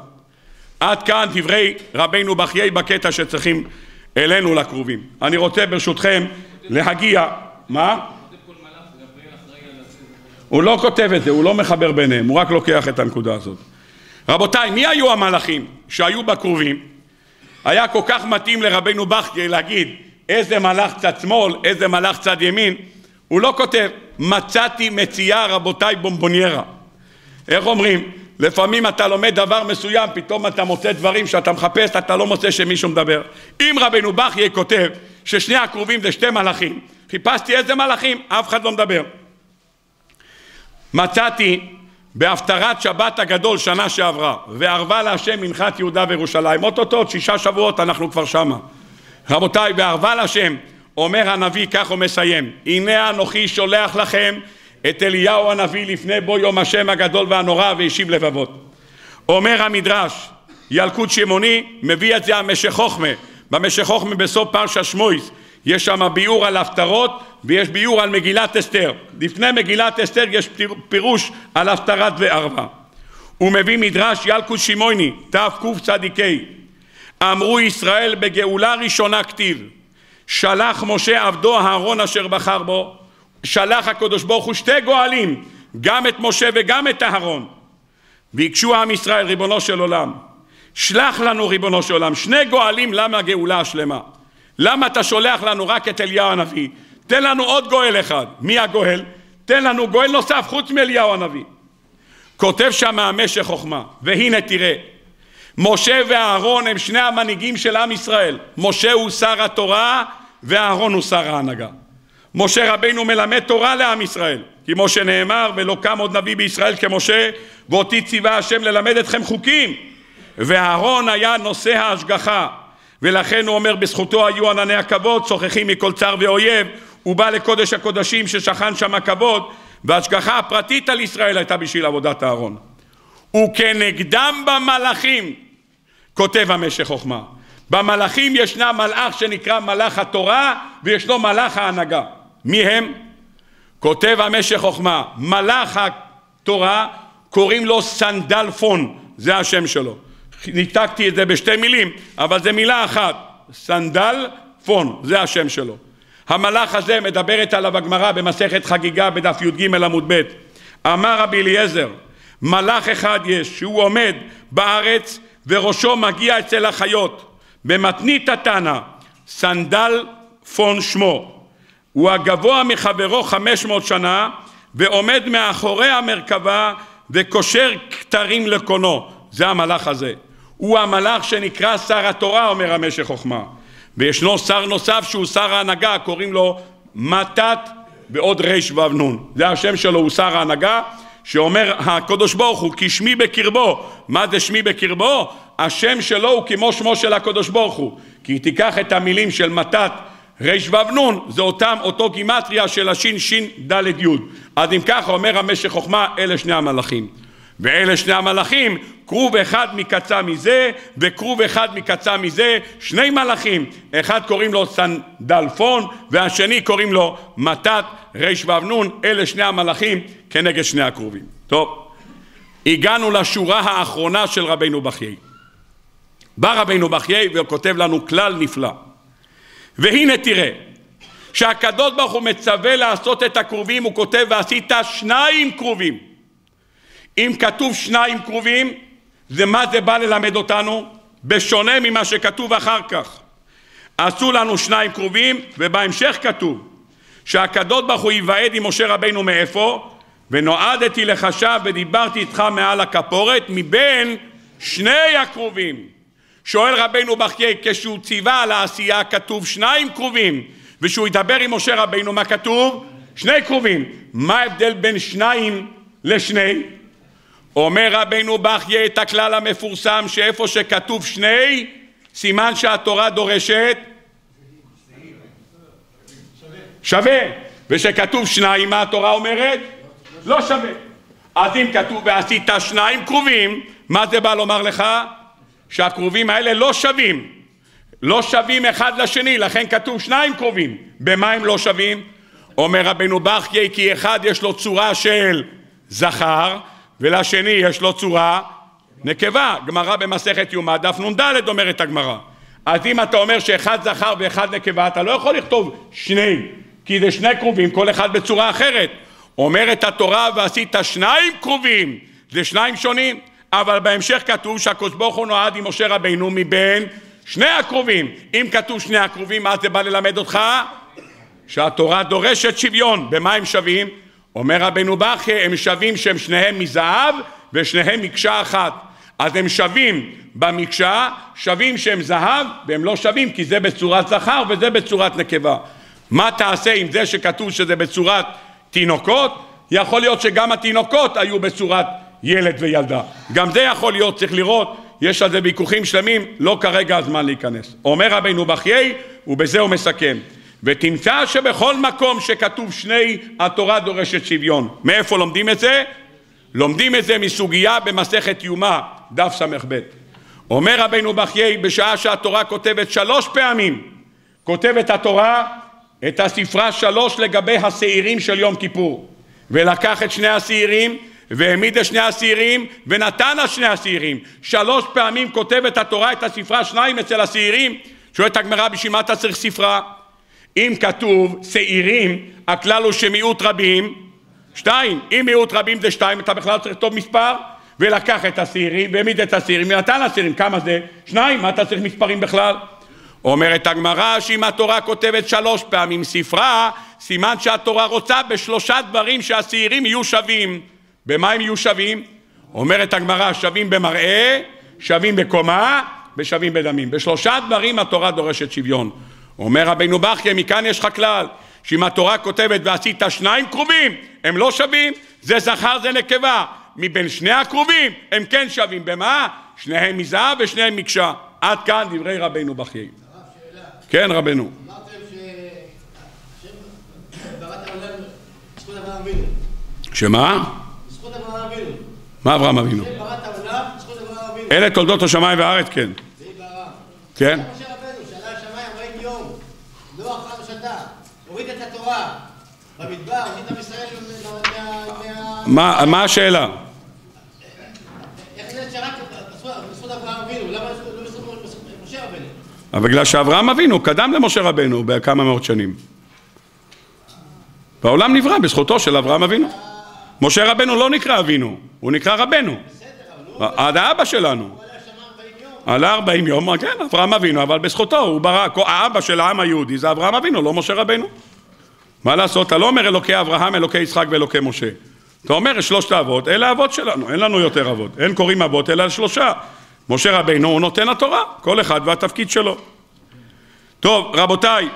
עד כאן דברי רבינו בחיי בקטע שצריכים אלינו לקרובים. אני רוצה ברשותכם להגיע, מה? הוא לא כותב את זה, הוא לא מחבר ביניהם, הוא רק לוקח את הנקודה הזאת. רבותיי, מי היו המלאכים שהיו בקרובים? היה כל כך מתאים לרבינו בחיי להגיד איזה מלאך צד שמאל, איזה מלאך צד ימין. הוא לא כותב, מצאתי מציאה רבותיי בומבוניירה. איך אומרים? לפעמים אתה לומד דבר מסוים, פתאום אתה מוצא דברים שאתה מחפש, אתה לא מוצא שמישהו מדבר. אם רבינו בחיי כותב ששני הקרובים זה שתי מלאכים, חיפשתי איזה מלאכים, אף אחד לא מדבר. מצאתי בהפטרת שבת הגדול שנה שעברה, וערבה להשם מנחת יהודה וירושלים. אוטוטו, שישה שבועות אנחנו כבר שמה. רבותיי, וערבה להשם, אומר הנביא, כך הוא מסיים, הנה אנוכי שולח לכם את אליהו הנביא לפני בו יום השם הגדול והנורא והשיב לבבות. אומר המדרש, ילקוט שמעוני, מביא את זה המשך חוכמה. במשך חוכמה בסוף פרשת שמואל, יש שם ביאור על הפטרות ויש ביאור על מגילת אסתר. לפני מגילת אסתר יש פירוש על הפטרת וערבה. הוא מביא מדרש ילקוט שמעוני, תק' צדיקי. אמרו ישראל בגאולה ראשונה כתיב, שלח משה עבדו אהרון אשר בחר בו, שלח הקדוש ברוך הוא שתי גואלים, גם את משה וגם את אהרון. ביקשו עם ישראל, ריבונו של עולם, שלח לנו ריבונו של עולם, שני גואלים, למה הגאולה השלמה? למה אתה שולח לנו רק את אליהו הנביא? תן לנו עוד גואל אחד. מי הגואל? תן לנו גואל נוסף חוץ מאליהו הנביא. כותב שם המשך חוכמה, והנה תראה, משה ואהרון הם שני המנהיגים של עם ישראל. משה הוא שר התורה ואהרון הוא שר ההנהגה. משה רבינו מלמד תורה לעם ישראל, כי משה נאמר, ולא קם עוד נביא בישראל כמשה, ואותי ציווה השם ללמד אתכם חוקים. ואהרון היה נושא ההשגחה, ולכן הוא אומר, בזכותו היו ענני הכבוד, שוכחים מכל צר ואויב. הוא בא לקודש הקודשים ששכן שם הכבוד, וההשגחה הפרטית על ישראל הייתה בשביל עבודת אהרון. וכנגדם במלאכים, כותב המשך חוכמה, במלאכים ישנה מלאך שנקרא מלאך התורה, וישנו מלאך ההנהגה. מי הם? כותב המשך חוכמה, מלאך התורה קוראים לו סנדלפון, זה השם שלו. ניתקתי את זה בשתי מילים, אבל זה מילה אחת, סנדלפון, זה השם שלו. המלאך הזה מדברת עליו הגמרא במסכת חגיגה בדף י"ג עמוד ב'. אמר רבי אליעזר, מלאך אחד יש שהוא עומד בארץ וראשו מגיע אצל החיות, במתנית התנא, סנדלפון שמו. הוא הגבוה מחברו חמש מאות שנה ועומד מאחורי המרכבה וקושר כתרים לקונו. זה המלאך הזה. הוא המלאך שנקרא שר התורה, אומר המשך חוכמה. וישנו שר נוסף שהוא שר ההנהגה, קוראים לו מתת בעוד ריש וו נון. זה השם שלו, הוא שר ההנהגה, שאומר הקדוש ברוך הוא כי שמי בקרבו. מה זה שמי בקרבו? השם שלו הוא כמו שמו של הקדוש ברוך הוא. כי תיקח את המילים של מתת ריש וו נון, זה אותם, אותו גימטריה של השין שין דלת יוד. אז אם ככה אומר המשך חוכמה, אלה שני המלאכים. ואלה שני המלאכים, קרוב אחד מקצה מזה וקרוב אחד מקצה מזה, שני מלאכים, אחד קוראים לו סנדלפון והשני קוראים לו מתת ריש וו נון. אלה שני המלאכים כנגד שני הקרובים. טוב, הגענו לשורה האחרונה של רבינו בחיי. בא רבינו בחיי וכותב לנו כלל נפלא, והנה תראה שהקדוש ברוך הוא מצווה לעשות את הקרובים, הוא כותב ועשית שניים קרובים. אם כתוב שניים קרובים, זה מה זה בא ללמד אותנו? בשונה ממה שכתוב אחר כך. עשו לנו שניים קרובים, ובהמשך כתוב שהקדוש ברוך הוא ייוועד עם משה רבינו מאיפה? ונועדתי לך שם ודיברתי איתך מעל הכפורת מבין שני הקרובים. שואל רבינו בחיי, כשהוא ציווה על העשייה כתוב שניים קרובים, ושהוא ידבר עם משה רבינו מה כתוב? שני קרובים. מה ההבדל בין שניים לשני? אומר רבינו בחיי את הכלל המפורסם שאיפה שכתוב שני, סימן שהתורה דורשת שווה, ושכתוב שניים מה התורה אומרת? לא שווה. אז אם כתוב ועשית שניים קרובים, מה זה בא לומר לך? שהקרובים האלה לא שווים, לא שווים אחד לשני, לכן כתוב שניים קרובים. במה הם לא שווים? אומר רבינו בחיי כי אחד יש לו צורה של זכר ולשני יש לו צורה נקבה. גמרא במסכת יומא דף נ"ד אומרת הגמרא. אז אם אתה אומר שאחד זכר ואחד נקבה, אתה לא יכול לכתוב שני, כי זה שני קרובים, כל אחד בצורה אחרת. אומרת התורה ועשית שניים קרובים, זה שניים שונים, אבל בהמשך כתוב שהקדוש ברוך הוא נועד עם משה רבינו מבין שני הקרובים. אם כתוב שני הקרובים, מה זה בא ללמד אותך? שהתורה דורשת שוויון. במה הם שווים? אומר רבינו בחיי, הם שווים שהם שניהם מזהב ושניהם מקשה אחת. אז הם שווים במקשה, שווים שהם זהב, והם לא שווים כי זה בצורת זכר וזה בצורת נקבה. מה תעשה עם זה שכתוב שזה בצורת תינוקות? יכול להיות שגם התינוקות היו בצורת ילד וילדה. גם זה יכול להיות, צריך לראות, יש על זה ויכוחים שלמים, לא כרגע הזמן להיכנס. אומר רבינו בחיי, ובזה הוא מסכם. ותמצא שבכל מקום שכתוב שני, התורה דורשת שוויון. מאיפה לומדים את זה? לומדים את זה מסוגיה במסכת יומא, דף ס"ב. אומר רבינו בחיי, בשעה שהתורה כותבת שלוש פעמים, כותבת התורה את הספרה שלוש לגבי השעירים של יום כיפור. ולקח את שני השעירים, והעמיד את שני השעירים, ונתן את שני השעירים. שלוש פעמים כותבת התורה את הספרה שניים אצל השעירים. שואלת הגמרא, בשביל מה אתה צריך ספרה? אם כתוב שעירים, הכלל הוא שמיעוט רבים, שתיים. אם מיעוט רבים זה שתיים, אתה בכלל צריך לכתוב מספר, ולקח את השעירים, והעמיד את השעירים, ונתן לשעירים. כמה זה? שניים. מה אתה צריך מספרים בכלל? אומרת הגמרא שאם התורה כותבת שלוש פעמים ספרה, סימן שהתורה רוצה בשלושה דברים שהשעירים יהיו שווים. במה הם יהיו שווים? אומרת הגמרא, שווים במראה, שווים בקומה, ושווים בדמים. בשלושה דברים התורה דורשת שוויון. אומר רבינו בחיי, מכאן יש לך כלל, שאם התורה כותבת ועשית שניים קרובים, הם לא שווים, זה זכר זה נקבה. מבין שני הקרובים הם כן שווים. במה? שניהם מזהב ושניהם מקשה. עד כאן דברי רבינו בחיי. כן רבנו. אמרתם שהשם ברא את העולם בזכות אברהם אבינו. שמה? בזכות אברהם אבינו. מה אברהם אבינו? השם ברא את העולם בזכות אברהם אבינו. אלה תולדות השמיים והארץ, כן. זה ברא. כן. משה רבנו, שעלה השמיים ארבעים יום, לא אכל ושתה, הוריד את התורה, במדבר, עשית עם ישראל מה, מה השאלה? איך זה שרק בזכות אברהם אבינו? למה לא בזכות משה רבנו? אבל בגלל שאברהם אבינו קדם למשה רבנו בכמה מאות שנים. והעולם נברא בזכותו של אברהם אבינו. משה רבנו לא נקרא אבינו, הוא נקרא רבנו. עד האבא שלנו. עלה ארבעים יום, כן, אברהם אבינו, אבל בזכותו הוא ברא, האבא של העם היהודי זה אברהם אבינו, לא משה רבנו. מה לעשות? אתה לא אומר אלוקי אברהם, אלוקי יצחק ואלוקי משה. אתה אומר שלושת האבות, אלה האבות שלנו, אין לנו יותר אבות. אין קוראים אבות אלא שלושה. משה רבנו הוא נותן התורה, כל אחד והתפקיד שלו. טוב, רבותיי,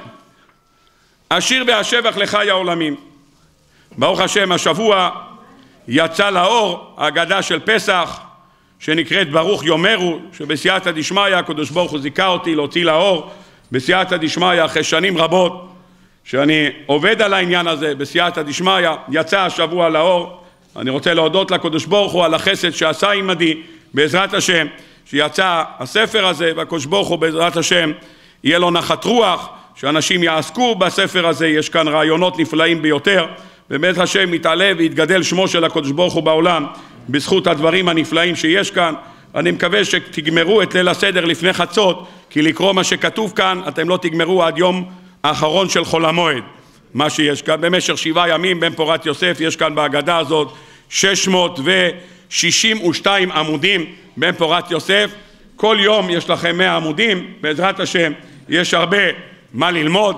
השיר והשבח לחי העולמים. ברוך השם, השבוע יצא לאור אגדה של פסח, שנקראת ברוך יאמרו, שבסייעתא דשמיא הקדוש ברוך הוא זיכה אותי להוציא לאור בסייעתא דשמיא אחרי שנים רבות שאני עובד על העניין הזה בסייעתא דשמיא, יצא השבוע לאור. אני רוצה להודות לקדוש ברוך הוא על החסד שעשה עמדי בעזרת השם, שיצא הספר הזה, והקדוש ברוך הוא בעזרת השם יהיה לו נחת רוח שאנשים יעסקו בספר הזה. יש כאן רעיונות נפלאים ביותר, ובעזרת השם יתעלה ויתגדל שמו של הקדוש ברוך הוא בעולם בזכות הדברים הנפלאים שיש כאן. אני מקווה שתגמרו את ליל הסדר לפני חצות, כי לקרוא מה שכתוב כאן אתם לא תגמרו עד יום האחרון של חול המועד. מה שיש כאן במשך שבעה ימים בן פורת יוסף, יש כאן בהגדה הזאת שש מאות ושישים ושתיים עמודים בן פורת יוסף. כל יום יש לכם מאה עמודים, בעזרת השם יש הרבה מה ללמוד.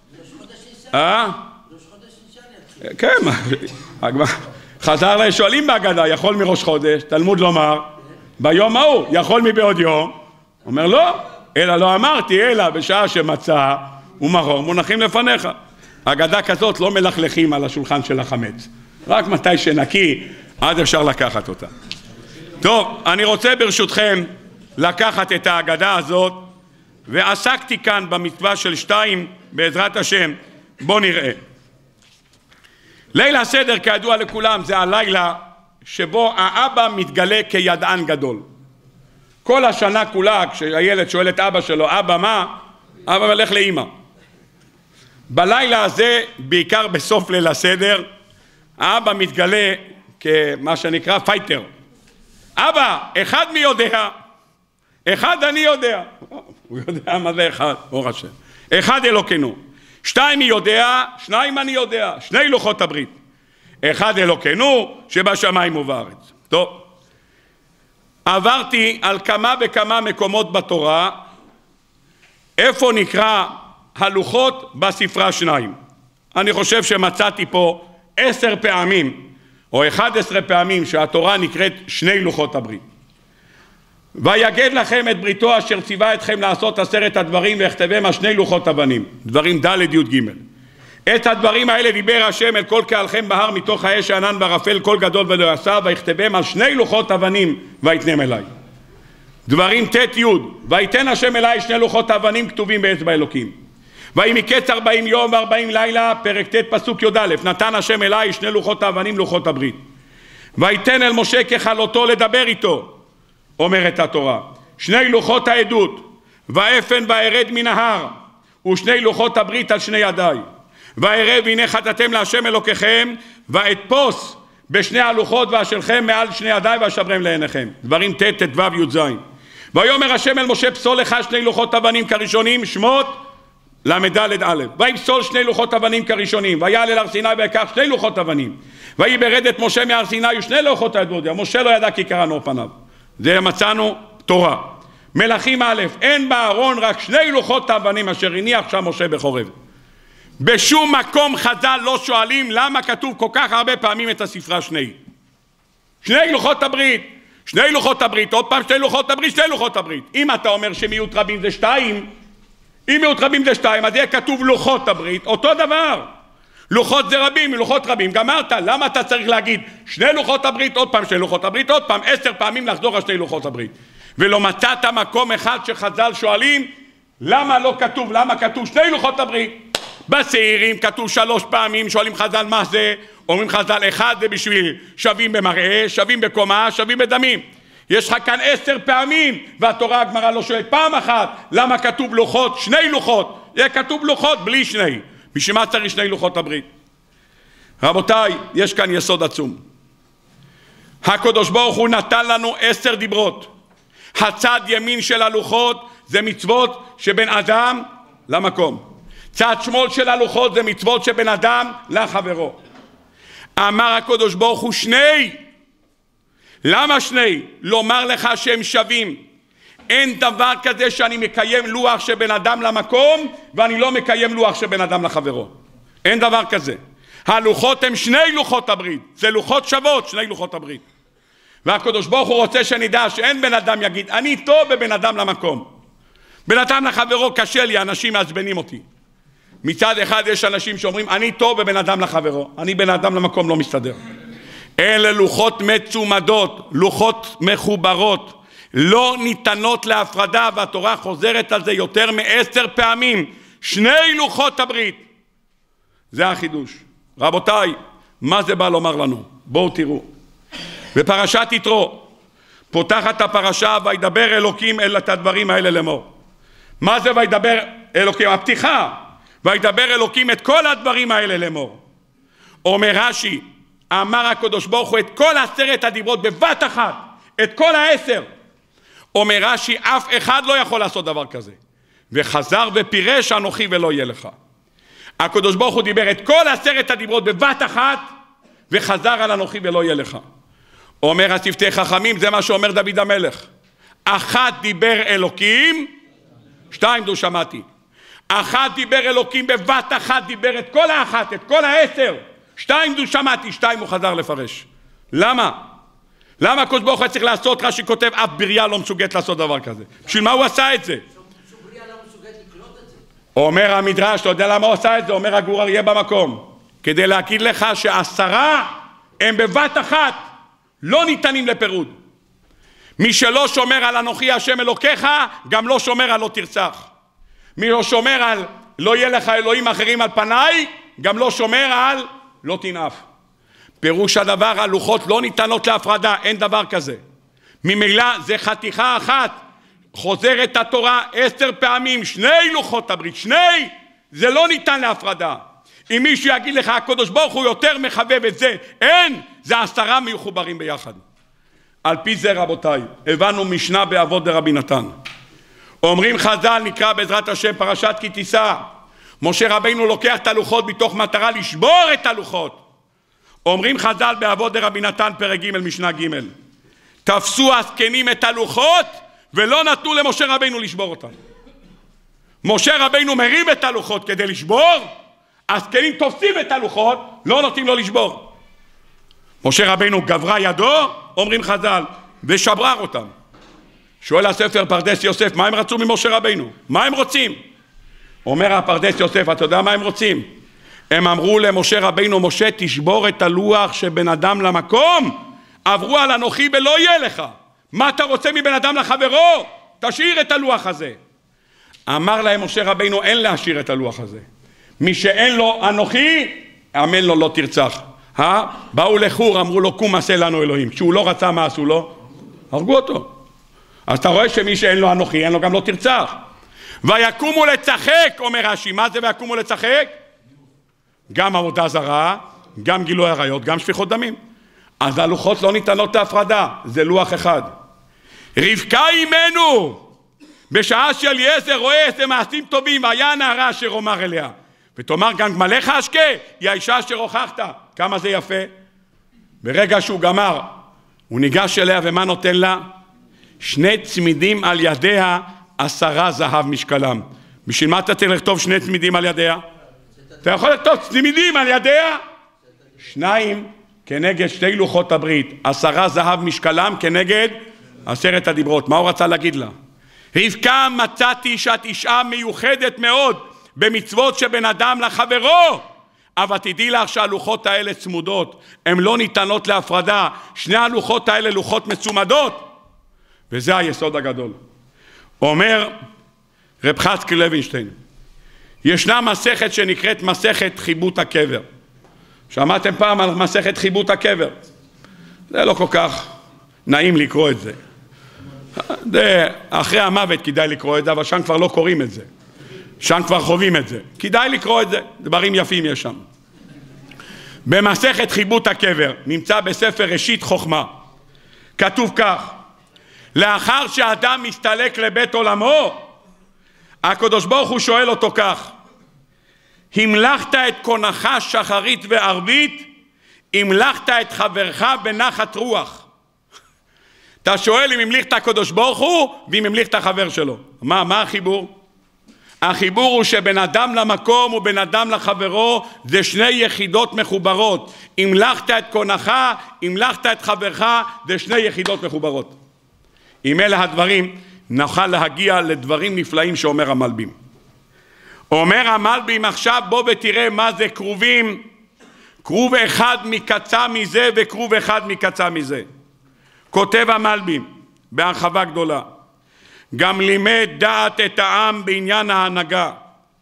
אה? כן, חזר לשואלים בהגדה, יכול מראש חודש, תלמוד לומר, ביום ההוא, יכול מבעוד יום, אומר לא, אלא לא אמרתי, אלא בשעה שמצא ומרור מונחים לפניך. הגדה כזאת לא מלכלכים על השולחן של החמץ, רק מתי שנקי, עד אפשר לקחת אותה. טוב, אני רוצה ברשותכם לקחת את ההגדה הזאת, ועסקתי כאן במצווה של שתיים, בעזרת השם, בוא נראה. ליל הסדר כידוע לכולם זה הלילה שבו האבא מתגלה כידען גדול. כל השנה כולה כשהילד שואל את אבא שלו, אבא מה? אבא מלך לאמא. בלילה הזה, בעיקר בסוף ליל הסדר, האבא מתגלה כמה שנקרא פייטר. אבא, אחד מי יודע? אחד אני יודע. הוא יודע מה זה אחד, אור השם. אחד אלוקינו. שתיים מי יודע, שניים אני יודע. שני לוחות הברית. אחד אלוקינו שבשמיים ובארץ. טוב. עברתי על כמה וכמה מקומות בתורה, איפה נקרא הלוחות בספרה שניים. אני חושב שמצאתי פה עשר פעמים, או אחד עשרה פעמים שהתורה נקראת שני לוחות הברית. ויגד לכם את בריתו אשר ציווה אתכם לעשות עשרת הדברים ויכתבם על שני לוחות אבנים. דברים ד' י' ג'. את הדברים האלה דיבר השם אל כל קהלכם בהר מתוך האש הענן בערפל קול גדול ולא יעשה, ויכתבם על שני לוחות אבנים ויתנם אליי. דברים ט' י'. ויתן השם אליי שני לוחות אבנים כתובים באצבע אלוקים. ויהי מקץ ארבעים יום וארבעים לילה, פרק ט' פסוק י"א, נתן השם אליי שני לוחות האבנים לוחות הברית. ויתן אל משה ככלותו לדבר איתו, אומרת התורה, שני לוחות העדות, ואפן וארד מן ההר, ושני לוחות הברית על שני ידיי. וארב הנה חטאתם להשם אלוקיכם, ואתפוס בשני הלוחות ואשלכם מעל שני ידיי ואשברם לעיניכם. דברים ט' ט' ו' י' ז'. ויאמר השם אל משה פסול לך שני לוחות אבנים כראשונים, שמות למדלת א'. ויפסול שני לוחות אבנים כראשונים, ויעל אל הר סיני ויקח שני לוחות אבנים. ויברד את משה מהר סיני ושני לוחות העדות. משה לא ידע כי קרן אור פניו. זה מצאנו תורה. מלכים א', אין בארון רק שני לוחות האבנים אשר הניח שם משה בחורב. בשום מקום חז"ל לא שואלים למה כתוב כל כך הרבה פעמים את הספרה שני. שני לוחות הברית, שני לוחות הברית, עוד פעם שני לוחות הברית, שני לוחות הברית. אם אתה אומר שמיעוט רבים זה שתיים, אם מיעוט רבים זה שתיים, אז יהיה כתוב לוחות הברית, אותו דבר. לוחות זה רבים, לוחות רבים, גמרת, למה אתה צריך להגיד שני לוחות הברית, עוד פעם שני לוחות הברית, עוד פעם עשר פעמים לחזור על שני לוחות הברית. ולא מצאת מקום אחד שחז"ל שואלים למה לא כתוב, למה כתוב שני לוחות הברית. בשעירים כתוב שלוש פעמים, שואלים חז"ל מה זה, אומרים חז"ל אחד זה בשביל שווים במראה, שווים בקומה, שווים בדמים. יש לך כאן עשר פעמים, והתורה הגמרא לא שואלת פעם אחת למה כתוב לוחות, שני לוחות, יהיה כתוב לוחות בלי שני. בשביל מה צריך שני לוחות הברית? רבותיי, יש כאן יסוד עצום. הקדוש ברוך הוא נתן לנו עשר דיברות. הצד ימין של הלוחות זה מצוות שבין אדם למקום. צד שמאל של הלוחות זה מצוות שבין אדם לחברו. אמר הקדוש ברוך הוא שני. למה שני? לומר לך שהם שווים. אין דבר כזה שאני מקיים לוח שבין אדם למקום ואני לא מקיים לוח שבין אדם לחברו. אין דבר כזה. הלוחות הם שני לוחות הברית. זה לוחות שוות, שני לוחות הברית. והקדוש ברוך הוא רוצה שנדע שאין בן אדם יגיד אני טוב בבן אדם למקום. בן אדם לחברו קשה לי, אנשים מעצבנים אותי. מצד אחד יש אנשים שאומרים אני טוב בבן אדם לחברו, אני בן אדם למקום לא מסתדר. אלה לוחות מצומדות, לוחות מחוברות, לא ניתנות להפרדה, והתורה חוזרת על זה יותר מעשר פעמים. שני לוחות הברית. זה החידוש. רבותיי, מה זה בא לומר לנו? בואו תראו. בפרשת יתרו פותחת הפרשה וידבר אלוקים אל את הדברים האלה לאמור. מה זה וידבר אלוקים? הפתיחה. וידבר אלוקים את כל הדברים האלה לאמור. אומר רש"י, אמר הקדוש ברוך הוא את כל עשרת הדיברות בבת אחת, את כל העשר. אומר רש"י, אף אחד לא יכול לעשות דבר כזה. וחזר ופירש אנוכי ולא יהיה לך. הקדוש ברוך הוא דיבר את כל עשרת הדיברות בבת אחת, וחזר על אנוכי ולא יהיה לך. אומר השפתי חכמים, זה מה שאומר דוד המלך. אחת דיבר אלוקים, שתיים דו שמעתי. אחת דיבר אלוקים בבת אחת, דיבר את כל האחת, את כל העשר. שתיים דו שמעתי, שתיים הוא חזר לפרש. למה? למה הקדוש ברוך הוא צריך לעשות? רש"י כותב, אף בריאה לא מסוגלת לעשות דבר כזה. בשביל מה הוא עשה את זה? אומר המדרש, אתה יודע למה הוא עשה את זה? אומר הגור אריה במקום. כדי להגיד לך שעשרה הם בבת אחת, לא ניתנים לפירוד. מי שלא שומר על אנוכי השם אלוקיך, גם לא שומר על לא תרצח. מי לא שומר על לא יהיה לך אלוהים אחרים על פניי, גם לא שומר על לא תנאף. פירוש הדבר, הלוחות לא ניתנות להפרדה, אין דבר כזה. ממילא זה חתיכה אחת, חוזרת התורה עשר פעמים, שני לוחות הברית, שני, זה לא ניתן להפרדה. אם מישהו יגיד לך, הקדוש ברוך הוא יותר מחבב את זה, אין, זה עשרה מחוברים ביחד. על פי זה רבותיי, הבנו משנה באבות דרבי נתן. אומרים חז"ל, נקרא בעזרת השם פרשת כי תישא, משה רבינו לוקח את הלוחות בתוך מטרה לשבור את הלוחות. אומרים חז"ל באבות דרבי נתן פרק ג' משנה ג', תפסו הזקנים את הלוחות ולא נתנו למשה רבינו לשבור אותם. משה רבינו מרים את הלוחות כדי לשבור, הזקנים תופסים את הלוחות, לא נותנים לו לשבור. משה רבינו גברה ידו, אומרים חז"ל, ושברר אותם. שואל הספר פרדס יוסף, מה הם רצו ממשה רבינו? מה הם רוצים? אומר הפרדס יוסף, אתה יודע מה הם רוצים? הם אמרו למשה רבינו, משה תשבור את הלוח שבין אדם למקום, עברו על אנוכי ולא יהיה לך. מה אתה רוצה מבן אדם לחברו? תשאיר את הלוח הזה. אמר להם משה רבינו, אין להשאיר את הלוח הזה. מי שאין לו אנוכי, אמן לו לא תרצח. אה? באו לחור, אמרו לו, קום עשה לנו אלוהים. כשהוא לא רצה, מה עשו לו? הרגו אותו. אז אתה רואה שמי שאין לו אנוכי, אין לו גם לא תרצח. ויקומו לצחק, אומר רש"י, מה זה ויקומו לצחק? גם עבודה זרה, גם גילוי עריות, גם שפיכות דמים. אז הלוחות לא ניתנות להפרדה, זה לוח אחד. רבקה אימנו, בשעה שאליעזר רואה איזה מעשים טובים, והיה הנערה אשר אומר אליה, ותאמר גם גמליך אשקה, היא האישה אשר הוכחת. כמה זה יפה. ברגע שהוא גמר, הוא ניגש אליה, ומה נותן לה? שני צמידים על ידיה, עשרה זהב משקלם. בשביל מה אתה צריך לכתוב שני צמידים על ידיה? אתה יכול לכתוב צמידים על ידיה? שניים כנגד שתי לוחות הברית, עשרה זהב משקלם כנגד עשרת הדיברות. מה הוא רצה להגיד לה? רבקה, מצאתי שאת אישה מיוחדת מאוד במצוות שבין אדם לחברו, אבל תדעי לך שהלוחות האלה צמודות, הן לא ניתנות להפרדה. שני הלוחות האלה לוחות מצומדות, וזה היסוד הגדול. אומר רב חזקאל לוינשטיין, ישנה מסכת שנקראת מסכת חיבוט הקבר. שמעתם פעם על מסכת חיבוט הקבר? זה לא כל כך נעים לקרוא את זה. זה אחרי המוות כדאי לקרוא את זה, אבל שם כבר לא קוראים את זה. שם כבר חווים את זה. כדאי לקרוא את זה, דברים יפים יש שם. במסכת חיבוט הקבר, נמצא בספר ראשית חוכמה. כתוב כך: לאחר שאדם מסתלק לבית עולמו, הקדוש ברוך הוא שואל אותו כך: המלכת את קונך שחרית וערבית, המלכת את חברך בנחת רוח. אתה שואל אם המליך את הקדוש ברוך הוא ואם המליך את החבר שלו. מה, מה החיבור? החיבור הוא שבין אדם למקום ובין אדם לחברו זה שני יחידות מחוברות. המלכת את קונך, המלכת את חברך, זה שני יחידות מחוברות. עם אלה הדברים נוכל להגיע לדברים נפלאים שאומר המלבים. אומר המלבים עכשיו בוא ותראה מה זה קרובים. קרוב אחד מקצה מזה וקרוב אחד מקצה מזה. כותב המלבים בהרחבה גדולה: גם לימד דעת את העם בעניין ההנהגה,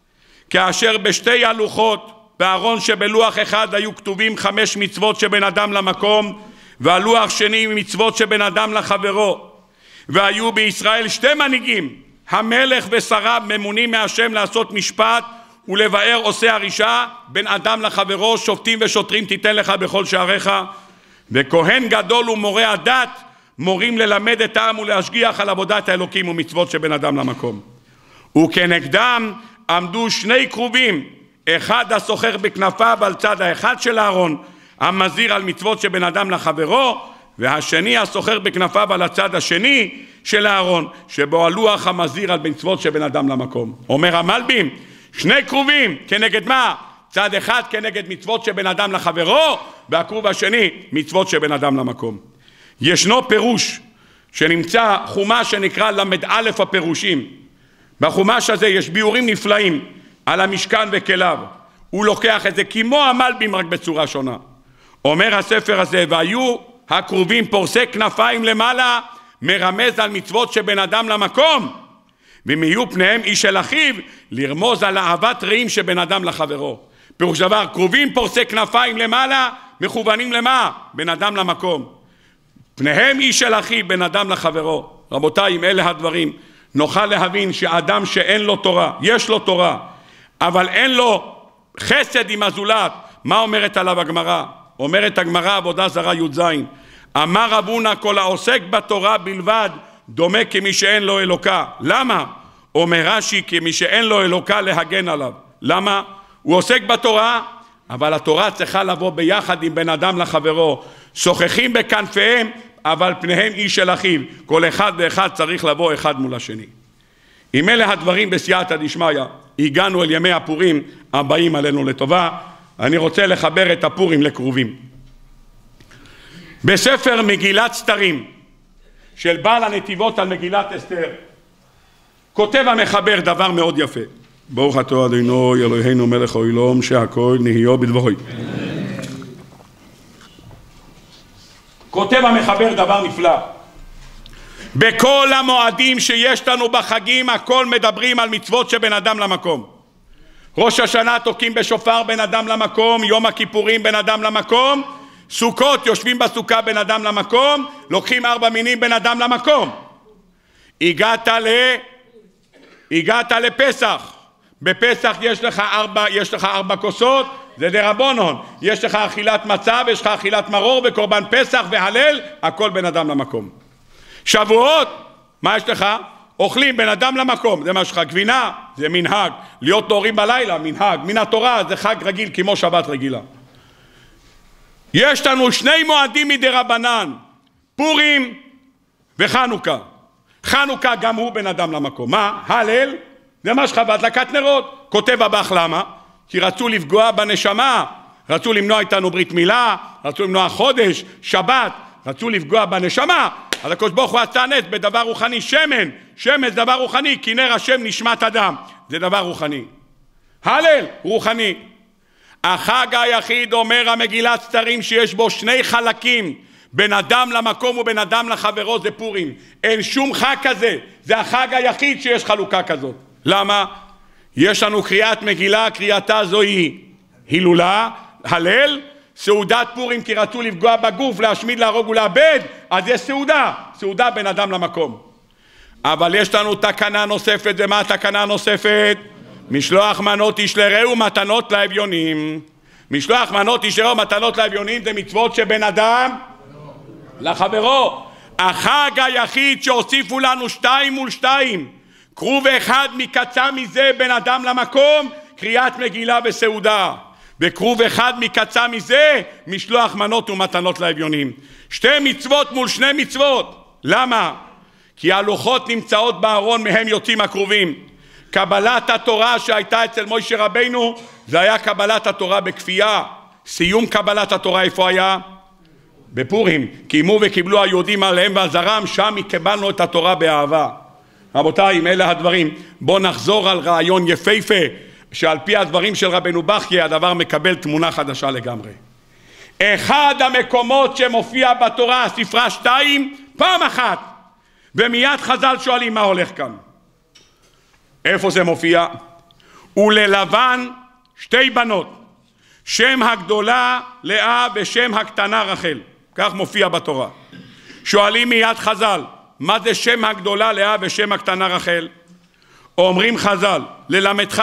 כאשר בשתי הלוחות בארון שבלוח אחד היו כתובים חמש מצוות שבין אדם למקום, והלוח שני מצוות שבין אדם לחברו, והיו בישראל שתי מנהיגים, המלך ושריו ממונים מהשם לעשות משפט ולבאר עושה הרישה, בין אדם לחברו, שופטים ושוטרים תיתן לך בכל שעריך, וכהן גדול ומורה הדת מורים ללמד את העם ולהשגיח על עבודת האלוקים ומצוות שבין אדם למקום. וכנגדם עמדו שני קרובים, אחד הסוחר בכנפיו על צד האחד של הארון, המזהיר על מצוות שבין אדם לחברו, והשני הסוחר בכנפיו על הצד השני של הארון, שבו הלוח המזהיר על מצוות שבין אדם למקום. אומר המלבים, שני קרובים, כנגד מה? צד אחד כנגד מצוות שבין אדם לחברו, והקרוב השני מצוות שבין אדם למקום. ישנו פירוש שנמצא חומש שנקרא למד א' הפירושים. בחומש הזה יש ביאורים נפלאים על המשכן וכליו. הוא לוקח את זה כמו המלבים רק בצורה שונה. אומר הספר הזה, והיו הקרובים פורסי כנפיים למעלה, מרמז על מצוות שבין אדם למקום, ואם יהיו פניהם איש אל אחיו, לרמוז על אהבת רעים שבין אדם לחברו. פירוש דבר, קרובים פורסי כנפיים למעלה, מכוונים למה? בין אדם למקום. פניהם איש אל אחיו, בין אדם לחברו. רבותיי, אם אלה הדברים, נוכל להבין שאדם שאין לו תורה, יש לו תורה, אבל אין לו חסד עם הזולת, מה אומרת עליו הגמרא? אומרת הגמרא עבודה זרה י"ז, אמר רבונה כל העוסק בתורה בלבד דומה כמי שאין לו אלוקה. למה? אומר רש"י כמי שאין לו אלוקה להגן עליו. למה? הוא עוסק בתורה, אבל התורה צריכה לבוא ביחד עם בן אדם לחברו. שוחחים בכנפיהם, אבל פניהם איש אל אחיו. כל אחד ואחד צריך לבוא אחד מול השני. עם אלה הדברים בסייעתא דשמיא, הגענו אל ימי הפורים הבאים עלינו לטובה. אני רוצה לחבר את הפורים לקרובים. בספר מגילת סתרים של בעל הנתיבות על מגילת אסתר, כותב המחבר דבר מאוד יפה. ברוך אתה אדוני אלוהינו מלך העולם שהכל נהיה בדברו. כותב המחבר דבר נפלא. בכל המועדים שיש לנו בחגים הכל מדברים על מצוות שבין אדם למקום. ראש השנה תוקעים בשופר בין אדם למקום, יום הכיפורים בין אדם למקום, סוכות יושבים בסוכה בין אדם למקום, לוקחים ארבע מינים בין אדם למקום. הגעת ל... הגעת לפסח. בפסח יש לך ארבע, יש לך ארבע כוסות, זה דרבנן. יש לך אכילת מצה ויש לך אכילת מרור וקורבן פסח והלל, הכל בין אדם למקום. שבועות, מה יש לך? אוכלים בין אדם למקום, זה מה שלך, גבינה, זה מנהג. להיות נורים בלילה, מנהג. מן התורה זה חג רגיל כמו שבת רגילה. יש לנו שני מועדים מדרבנן, פורים וחנוכה. חנוכה גם הוא בין אדם למקום. מה? הלל, זה מה שלך בהדלקת נרות. כותב הבח למה? כי רצו לפגוע בנשמה, רצו למנוע איתנו ברית מילה, רצו למנוע חודש, שבת, רצו לפגוע בנשמה. אז הקדוש ברוך הוא עשה נס בדבר רוחני, שמן, שמן זה דבר רוחני, כי נר השם נשמת אדם, זה דבר רוחני. הלל, רוחני. החג היחיד אומר המגילת סתרים שיש בו שני חלקים, בין אדם למקום ובין אדם לחברו, זה פורים. אין שום חג כזה, זה החג היחיד שיש חלוקה כזאת. למה? יש לנו קריאת מגילה, קריאתה זוהי הילולה, הלל, סעודת פורים כי רצו לפגוע בגוף, להשמיד, להרוג ולאבד, אז יש סעודה, סעודה בין אדם למקום. אבל יש לנו תקנה נוספת, ומה התקנה הנוספת? משלוח מנות איש לרעהו מתנות לאביונים. משלוח מנות ישרו מתנות לאביונים זה מצוות שבין אדם לחברו. החג היחיד שהוסיפו לנו שתיים מול שתיים, קרוב אחד מקצה מזה בין אדם למקום, קריאת מגילה וסעודה, וקרוב אחד מקצה מזה משלוח מנות ומתנות לאביונים. שתי מצוות מול שני מצוות. למה? כי הלוחות נמצאות בארון, מהם יוצאים הקרובים. קבלת התורה שהייתה אצל מוישה רבינו זה היה קבלת התורה בכפייה. סיום קבלת התורה איפה היה? בפורים. קיימו וקיבלו היהודים עליהם ועל זרם, שם קיבלנו את התורה באהבה. רבותיי, אם אלה הדברים, בואו נחזור על רעיון יפהפה שעל פי הדברים של רבנו בכייה הדבר מקבל תמונה חדשה לגמרי. אחד המקומות שמופיע בתורה, ספרה שתיים, פעם אחת, ומיד חז"ל שואלים מה הולך כאן. איפה זה מופיע? וללבן שתי בנות, שם הגדולה לאה ושם הקטנה רחל. כך מופיע בתורה. שואלים מיד חז"ל, מה זה שם הגדולה לאה ושם הקטנה רחל? אומרים חז"ל, ללמדך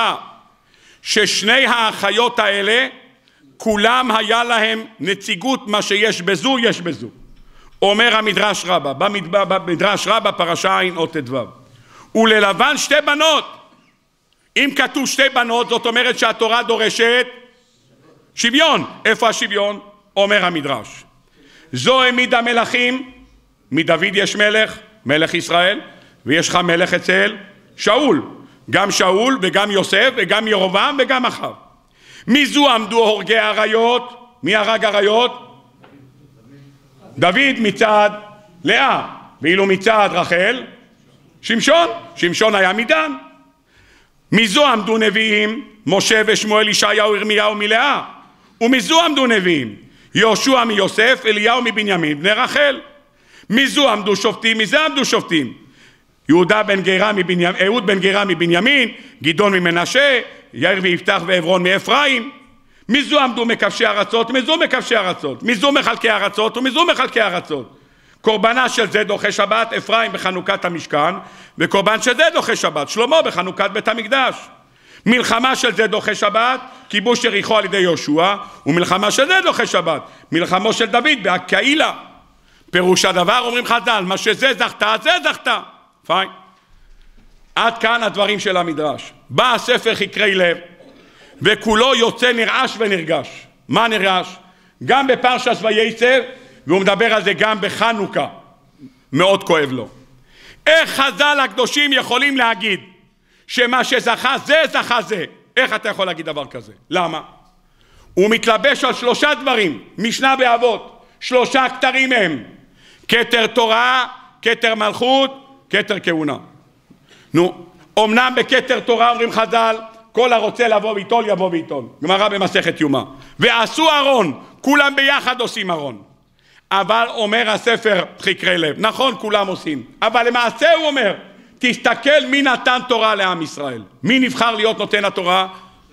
ששני האחיות האלה כולם היה להם נציגות, מה שיש בזו יש בזו. אומר המדרש רבה, במדרש רבה פרשה עין אות ט"ו, וללבן שתי בנות. אם כתוב שתי בנות זאת אומרת שהתורה דורשת שוויון. איפה השוויון? אומר המדרש, זו העמיד המלכים, מדוד יש מלך, מלך ישראל, ויש לך מלך אצל שאול, גם שאול וגם יוסף וגם ירובעם וגם אחאב. מי זו עמדו הורגי עריות? מי הרג עריות? דוד מצד לאה, ואילו מצד רחל שמשון. שמשון היה מדן. מזו עמדו נביאים? משה ושמואל, ישעיהו, ירמיהו מלאה. ומזו עמדו נביאים? יהושע מיוסף, אליהו מבנימין בני רחל. מזו עמדו שופטים? מזה עמדו שופטים? יהודה בן גרה מבנימין, אהוד בן גרה מבנימין, גדעון ממנשה, יאיר ויפתח ועברון מאפרים. מזו עמדו מקבשי ארצות? מזו מקבשי ארצות. מזו מחלקי ארצות? ומזו מחלקי ארצות. קורבנה של זה דוחה שבת, אפרים בחנוכת המשכן, וקורבן של זה דוחה שבת, שלמה בחנוכת בית המקדש. מלחמה של זה דוחה שבת, כיבוש יריחו על ידי יהושע, ומלחמה של זה דוחה שבת, מלחמו של דוד בהקהילה. פירוש הדבר, אומרים חז"ל, מה שזה זכתה, זה זכתה. פיין. עד כאן הדברים של המדרש. בא הספר חקרי לב, וכולו יוצא נרעש ונרגש. מה נרגש? גם בפרשת וייצא, והוא מדבר על זה גם בחנוכה. מאוד כואב לו. איך חז"ל הקדושים יכולים להגיד שמה שזכה זה זכה זה? איך אתה יכול להגיד דבר כזה? למה? הוא מתלבש על שלושה דברים, משנה באבות, שלושה כתרים הם, כתר תורה, כתר מלכות, כתר כהונה. נו, אמנם בכתר תורה אומרים חז"ל, כל הרוצה לבוא ויטול יבוא ויטול. גמרא במסכת יומא. ועשו ארון, כולם ביחד עושים ארון. אבל אומר הספר חקרי לב, נכון כולם עושים, אבל למעשה הוא אומר, תסתכל מי נתן תורה לעם ישראל. מי נבחר להיות נותן התורה?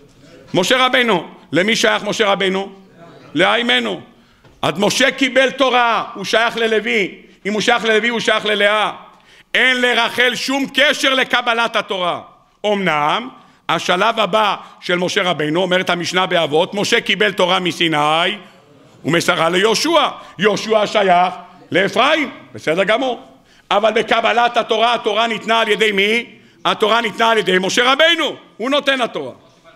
משה רבינו. למי שייך משה רבינו? לאימנו. אז משה קיבל תורה, הוא שייך ללוי. אם הוא שייך ללוי הוא שייך ללאה. אין לרחל שום קשר לקבלת התורה. אמנם השלב הבא של משה רבינו, אומרת המשנה באבות, משה קיבל תורה מסיני ומסרה ליהושע. יהושע שייך לאפרים, בסדר גמור. אבל בקבלת התורה, התורה ניתנה על ידי מי? התורה ניתנה על ידי משה רבינו, הוא נותן התורה.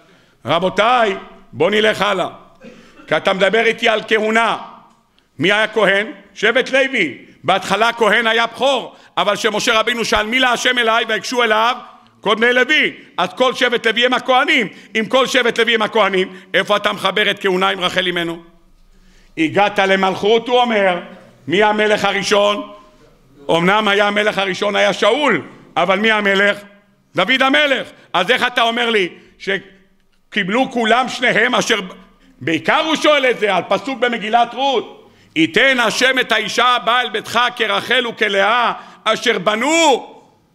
רבותיי, בוא נלך הלאה. כי אתה מדבר איתי על כהונה. מי היה כהן? שבט לוי. בהתחלה כהן היה בכור, אבל שמשה רבינו שאל מי להשם אליי והקשו אליו? כל בני לוי. אז כל שבט לוי הם הכהנים. אם כל שבט לוי הם הכהנים, איפה אתה מחבר את כהונה עם רחל אמנו? הגעת למלכות, הוא אומר, מי המלך הראשון? אמנם היה המלך הראשון היה שאול, אבל מי המלך? דוד המלך. אז איך אתה אומר לי שקיבלו כולם שניהם אשר, בעיקר הוא שואל את זה על פסוק במגילת רות, ייתן השם את האישה הבאה אל ביתך כרחל וכלאה אשר בנו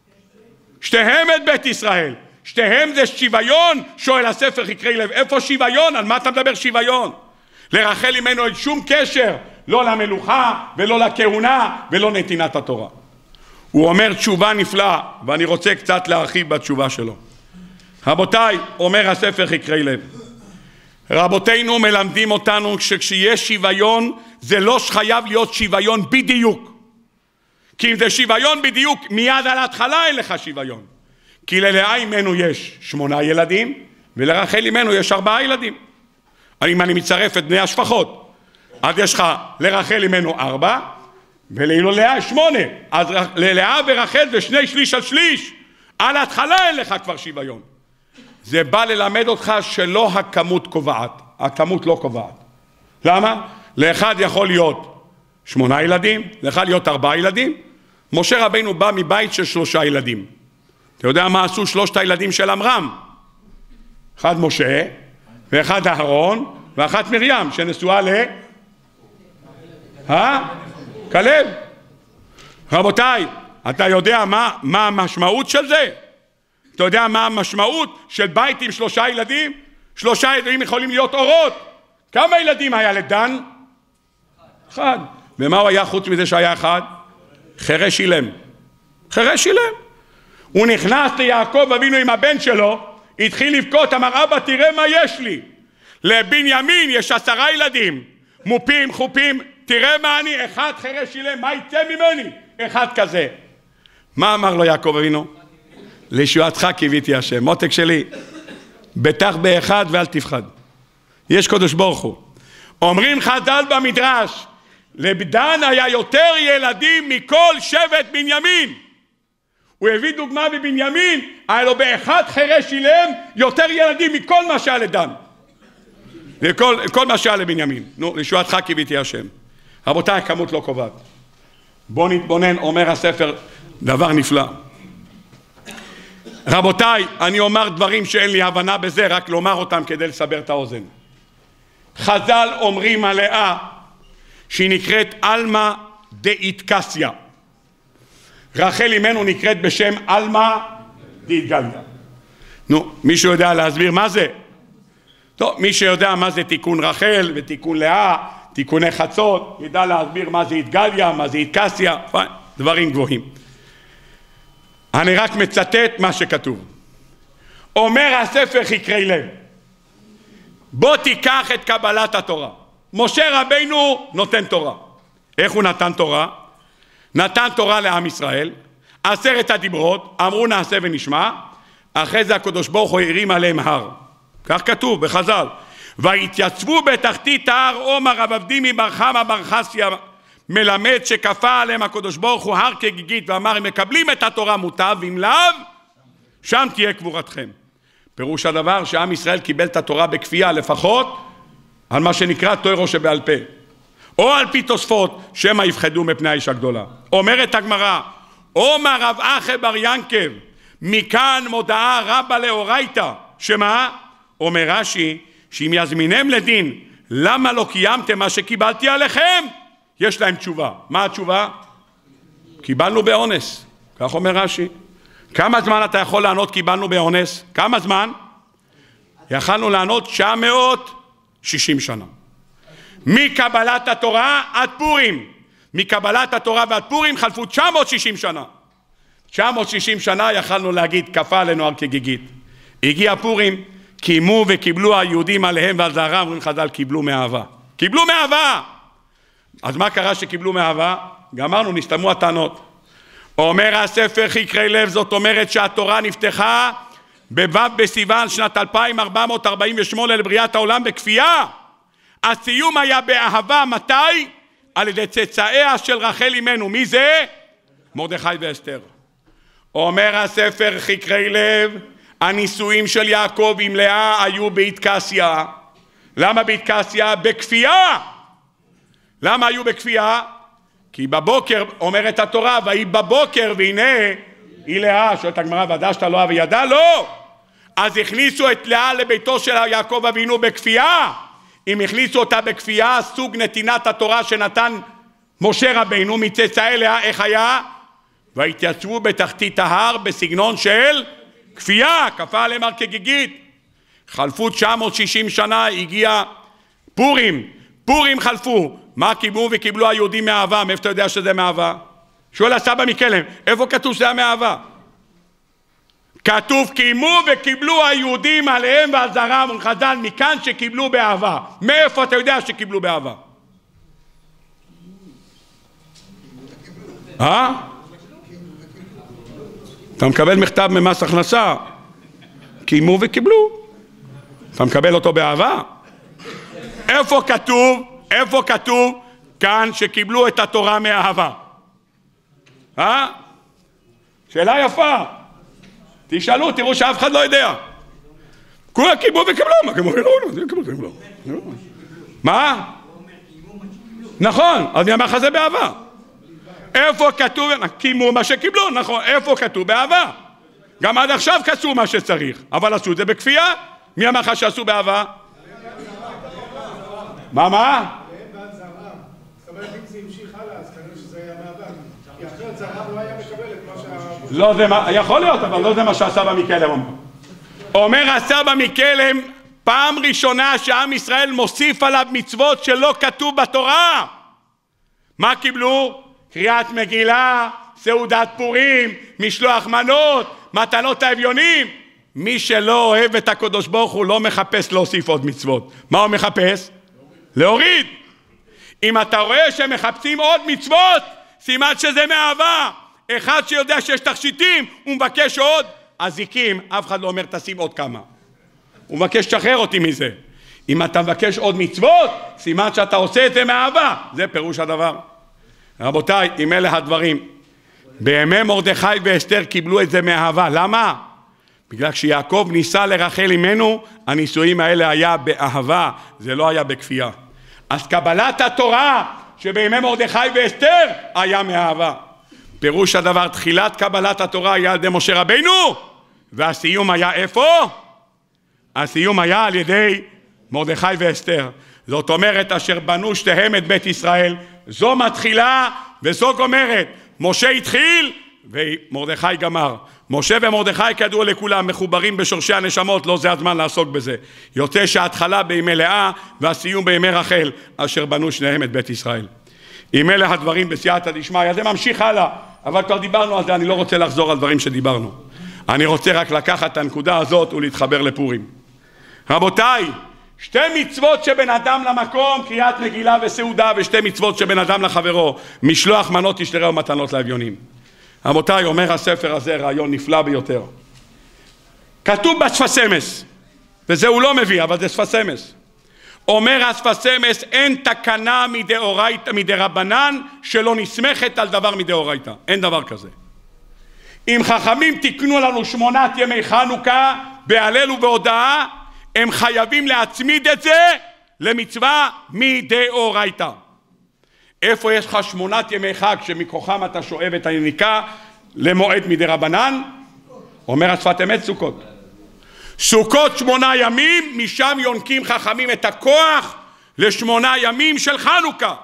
שתיהם את בית ישראל. שתיהם זה שוויון? שואל הספר חקרי לב, איפה שוויון? על מה אתה מדבר שוויון? לרחל אמנו אין שום קשר, לא למלוכה ולא לכהונה ולא נתינת התורה. הוא אומר תשובה נפלאה, ואני רוצה קצת להרחיב בתשובה שלו. רבותיי, אומר הספר חקרי לב, רבותינו מלמדים אותנו שכשיש שוויון, זה לא חייב להיות שוויון בדיוק. כי אם זה שוויון בדיוק, מיד על ההתחלה אין לך שוויון. כי ללאה אימנו יש שמונה ילדים, ולרחל אימנו יש ארבעה ילדים. אם אני מצרף את בני השפחות, אז יש לך לרחל אימנו ארבע, וללאה שמונה. אז ללאה ורחל זה שני שליש על שליש. על ההתחלה אין לך כבר שוויון. זה בא ללמד אותך שלא הכמות קובעת, הכמות לא קובעת. למה? לאחד יכול להיות שמונה ילדים, לאחד להיות ארבעה ילדים. משה רבינו בא מבית של שלושה ילדים. אתה יודע מה עשו שלושת הילדים של עמרם? אחד משה, ואחד אהרון, ואחת מרים, שנשואה ל... אה? כלב. רבותיי, אתה יודע מה, מה המשמעות של זה? אתה יודע מה המשמעות של בית עם שלושה ילדים? שלושה ילדים יכולים להיות אורות. כמה ילדים היה לדן? אחד. ומה הוא היה חוץ מזה שהיה אחד? חירש אילם. חירש אילם. הוא נכנס ליעקב אבינו עם הבן שלו, התחיל לבכות, אמר אבא תראה מה יש לי. לבנימין יש עשרה ילדים, מופים, חופים, תראה מה אני, אחד חירש אילם, מה יצא ממני? אחד כזה. מה אמר לו יעקב אבינו? לישועתך קיוויתי השם. מותק שלי, בטח באחד ואל תפחד. יש קדוש ברוך הוא. אומרים חז"ל במדרש, לדן היה יותר ילדים מכל שבט בנימין. הוא הביא דוגמה בבנימין, היה לו באחד חירש אילם יותר ילדים מכל מה שהיה לדן. כל, כל מה שהיה לבנימין. נו, לישועתך קיוויתי השם. רבותיי, הכמות לא קובעת. בואו נתבונן, אומר הספר, דבר נפלא. רבותיי, אני אומר דברים שאין לי הבנה בזה, רק לומר אותם כדי לסבר את האוזן. חז"ל אומרים עליה שהיא נקראת אלמה דאיטקסיה. רחל אימנו נקראת בשם אלמה דאיטגליה. נו, מישהו יודע להסביר מה זה? טוב, מי שיודע מה זה תיקון רחל ותיקון לאה, תיקוני חצות, ידע להסביר מה זה איטגליה, מה זה איטקסיה, דברים גבוהים. אני רק מצטט מה שכתוב. אומר הספר חקרי לב, בוא תיקח את קבלת התורה. משה רבינו נותן תורה. איך הוא נתן תורה? נתן תורה לעם ישראל, עשרת הדיברות, אמרו נעשה ונשמע, אחרי זה הקדוש ברוך הוא הרים עליהם הר. כך כתוב בחז"ל. והתייצבו בתחתית ההר עומר רב אבדימי בר חמא בר חסיה, מלמד שכפה עליהם הקדוש ברוך הוא הר כגיגית, ואמר אם מקבלים את התורה מוטב, ואם לאו, שם תהיה קבורתכם. פירוש הדבר שעם ישראל קיבל את התורה בכפייה, לפחות על מה שנקרא תורה שבעל פה, או על פי תוספות שמא יפחדו מפני האיש הגדולה. אומרת הגמרא, עומר רב אחי בר ינקב, מכאן מודעה רבה לאורייתא, שמה? אומר רש"י, שאם יזמינם לדין, למה לא קיימתם מה שקיבלתי עליכם? יש להם תשובה. מה התשובה? קיבלנו באונס. כך אומר רש"י. כמה זמן אתה יכול לענות קיבלנו באונס? כמה זמן? יכלנו לענות תשע מאות ושישים שנה. מקבלת התורה עד פורים. מקבלת התורה ועד פורים חלפו תשע מאות ושישים שנה. תשע מאות ושישים שנה יכלנו להגיד כפה עלינו הר כגיגית. הגיע פורים, קיימו וקיבלו היהודים עליהם ועל זרעם, אומרים חז"ל, קיבלו מאהבה. קיבלו מאהבה! אז מה קרה שקיבלו מאהבה? גמרנו, נסתמו הטענות. אומר הספר חקרי לב, זאת אומרת שהתורה נפתחה בו' בסיוון שנת אלפיים ארבע מאות ארבעים ושמונה לבריאת העולם בכפייה. הסיום היה באהבה, מתי? על ידי צאצאיה של רחל אימנו. מי זה? מרדכי ואסתר. אומר הספר חקרי לב, הנישואים של יעקב עם לאה היו באיטקסיה. למה באיטקסיה? בכפייה. למה היו בכפייה? כי בבוקר אומרת התורה, והיא בבוקר והנה היא לאה. שואלת הגמרא, ודשת לא וידע? לא. אז הכניסו את לאה לביתו של יעקב אבינו בכפייה. אם הכניסו אותה בכפייה, סוג נתינת התורה שנתן משה רבינו מצאצאי לאה, איך היה? והתייצבו בתחתית ההר בסגנון של כפייה, כפה עליהם הר כגיגית. חלפו תשע מאות ושישים שנה, הגיע פורים. פורים חלפו. מה קיבלו וקיבלו היהודים מאהבה? מאיפה אתה יודע שזה מאהבה? שואל הסבא מקלם, איפה כתוב שזה מאהבה? כתוב קיימו וקיבלו היהודים עליהם ועל זרם וחז"ל, מכאן שקיבלו באהבה. מאיפה אתה יודע שקיבלו באהבה? אה? אתה מקבל מכתב ממס הכנסה, קיימו וקיבלו, אתה מקבל אותו באהבה? איפה כתוב, איפה כתוב כאן שקיבלו את התורה מאהבה? אה? שאלה יפה, תשאלו, תראו שאף אחד לא יודע. כולם קיבלו וקיבלו, מה קיבלו וקיבלו? מה? נכון, אז אני אומר לך זה באהבה. איפה כתוב, קימו מה שקיבלו, נכון, איפה כתוב באהבה? גם עד עכשיו כתוב מה שצריך, אבל עשו את זה בכפייה. מי אמר לך שעשו באהבה? מה, מה? זאת אומרת, אם זה המשיך הלאה, אז כנראה שזה היה מאבק. כי אחרת זרם לא היה מקבל את מה שה... לא זה מה, יכול להיות, אבל לא זה מה שהסבא מקלם אומר. אומר הסבא מקלם, פעם ראשונה שעם ישראל מוסיף עליו מצוות שלא כתוב בתורה. מה קיבלו? קריאת מגילה, סעודת פורים, משלוח מנות, מתנות האביונים. מי שלא אוהב את הקדוש ברוך הוא לא מחפש להוסיף עוד מצוות. מה הוא מחפש? להוריד. אם אתה רואה שמחפשים עוד מצוות, סימן שזה מאהבה. אחד שיודע שיש תכשיטים, הוא מבקש עוד. הזיקים, אף אחד לא אומר תשים עוד כמה. הוא מבקש שחרר אותי מזה. אם אתה מבקש עוד מצוות, סימן שאתה עושה את זה מאהבה. זה פירוש הדבר. רבותיי, אם אלה הדברים, בימי מרדכי ואסתר קיבלו את זה מאהבה. למה? בגלל שיעקב ניסה לרחל אמנו, הנישואים האלה היה באהבה, זה לא היה בכפייה. אז קבלת התורה שבימי מרדכי ואסתר היה מאהבה. פירוש הדבר, תחילת קבלת התורה היה על ידי משה רבינו, והסיום היה איפה? הסיום היה על ידי מרדכי ואסתר. זאת אומרת, אשר בנו שתיהם את בית ישראל, זו מתחילה וזו גומרת. משה התחיל ומרדכי גמר. משה ומרדכי כידוע לכולם מחוברים בשורשי הנשמות, לא זה הזמן לעסוק בזה. יוצא שההתחלה בימי לאה והסיום בימי רחל, אשר בנו שניהם את בית ישראל. אם אלה הדברים בסייעתא דשמיא, זה ממשיך הלאה, אבל כבר דיברנו על זה, אני לא רוצה לחזור על דברים שדיברנו. אני רוצה רק לקחת את הנקודה הזאת ולהתחבר לפורים. רבותיי, שתי מצוות שבין אדם למקום, קריאת מגילה וסעודה, ושתי מצוות שבין אדם לחברו, משלוח מנות תשתרע ומתנות לאביונים. רבותיי, אומר הספר הזה רעיון נפלא ביותר. כתוב בשפת אמש, וזה הוא לא מביא, אבל זה שפת אמש. אומר השפת אמש, אין תקנה מדאורייתא, מדרבנן, שלא נסמכת על דבר מדאורייתא. אין דבר כזה. אם חכמים תקנו לנו שמונת ימי חנוכה, בהלל ובהודאה, הם חייבים להצמיד את זה למצווה מדאורייתא. איפה יש לך שמונת ימי חג שמכוחם אתה שואב את היניקה למועד מדרבנן? אומר השפת אמת, סוכות. סוכות שמונה ימים, משם יונקים חכמים את הכוח לשמונה ימים של חנוכה.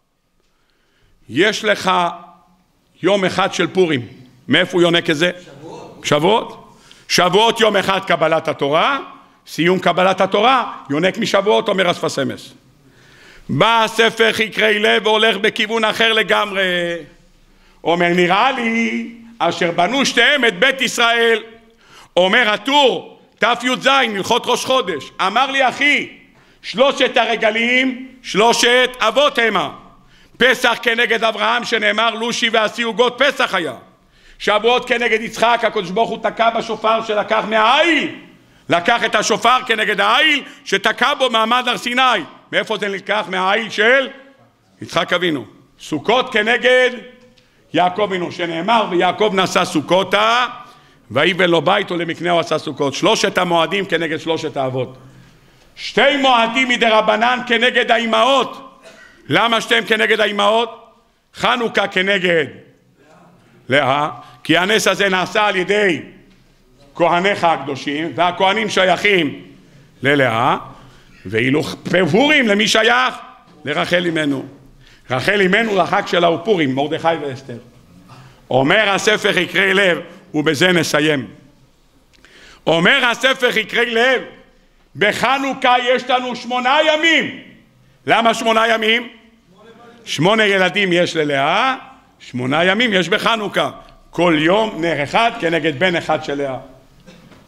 יש לך יום אחד של פורים. מאיפה הוא יונק את זה? שבועות. שבועות. שבועות יום אחד קבלת התורה, סיום קבלת התורה, יונק משבועות, אומר השפת אמת. בא הספר חקרי לב והולך בכיוון אחר לגמרי. אומר, נראה לי אשר בנו שתיהם את בית ישראל. אומר הטור ת"י הלכות ראש חודש, אמר לי אחי, שלושת הרגלים שלושת אבות המה. פסח כנגד אברהם שנאמר לושי ועשי עוגות פסח היה. שבועות כנגד יצחק, הקדוש ברוך הוא תקע בשופר שלקח מהעיל, לקח את השופר כנגד העיל שתקע בו מעמד הר סיני. מאיפה זה נלקח? מהעיל של יצחק אבינו. סוכות כנגד יעקב אבינו, שנאמר ויעקב נשא סוכותה ויבן לו בית ולמקנהו עשה סוכות. שלושת המועדים כנגד שלושת האבות. שתי מועדים מדרבנן כנגד האימהות. למה שתיהם כנגד האימהות? חנוכה כנגד לאה, כי הנס הזה נעשה על ידי כהניך הקדושים, והכהנים שייכים ללאה, ואילו פורים למי שייך? לרחל אמנו. רחל אמנו לחג שלה הוא פורים, מרדכי ואסתר. אומר הספר חקרי לב, ובזה נסיים. אומר הספר חקרי לב, בחנוכה יש לנו שמונה ימים. למה שמונה ימים? שמונה ילדים יש ללאה, שמונה ימים יש בחנוכה. כל יום נר אחד כנגד בן אחד של לאה.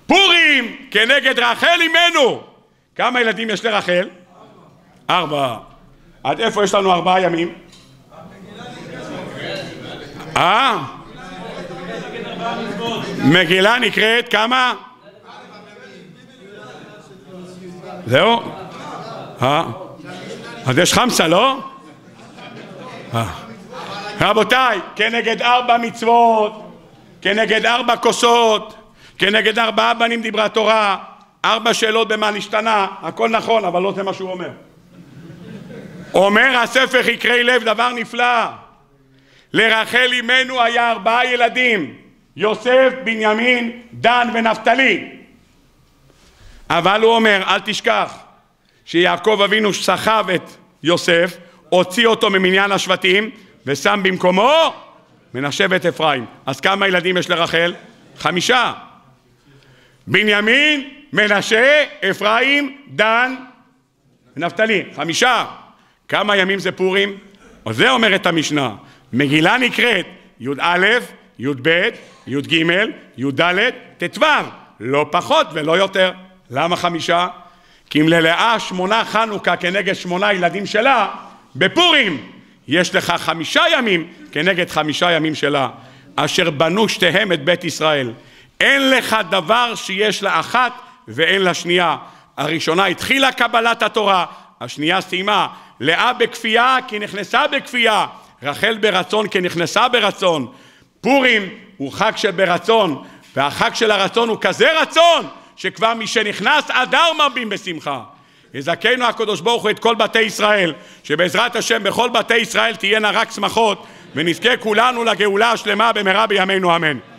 פורים כנגד רחל אמנו. כמה ילדים יש לרחל? ארבע. עד איפה יש לנו ארבעה ימים? אה? מגילה נקראת כמה? זהו? אה? אז יש חמסה, לא? אה. רבותיי, כנגד ארבע מצוות, כנגד ארבע כוסות, כנגד ארבעה בנים דיברה תורה, ארבע שאלות במה נשתנה, הכל נכון, אבל לא זה מה שהוא אומר. אומר הספר חקרי לב דבר נפלא. לרחל אמנו היה ארבעה ילדים, יוסף, בנימין, דן ונפתלי. אבל הוא אומר, אל תשכח שיעקב אבינו סחב את יוסף, הוציא אותו ממניין השבטים ושם במקומו מנשה ואת אפרים. אז כמה ילדים יש לרחל? חמישה. בנימין, מנשה, אפרים, דן ונפתלי. חמישה. כמה ימים זה פורים? אז זה אומרת המשנה. מגילה נקראת י"א, י"ב, י"ג, י"ד, ט"ו. לא פחות ולא יותר. למה חמישה? כי אם ללאה שמונה חנוכה כנגד שמונה ילדים שלה, בפורים יש לך חמישה ימים כנגד חמישה ימים שלה, אשר בנו שתיהם את בית ישראל. אין לך דבר שיש לה אחת ואין לה שנייה. הראשונה התחילה קבלת התורה, השנייה סיימה. לאה בכפייה כי נכנסה בכפייה, רחל ברצון כי נכנסה ברצון. פורים הוא חג של ברצון, והחג של הרצון הוא כזה רצון שכבר מי שנכנס אדר מרבים בשמחה. יזכנו הקדוש ברוך הוא את כל בתי ישראל, שבעזרת השם בכל בתי ישראל תהיינה רק שמחות, ונזכה כולנו לגאולה השלמה במהרה בימינו אמן.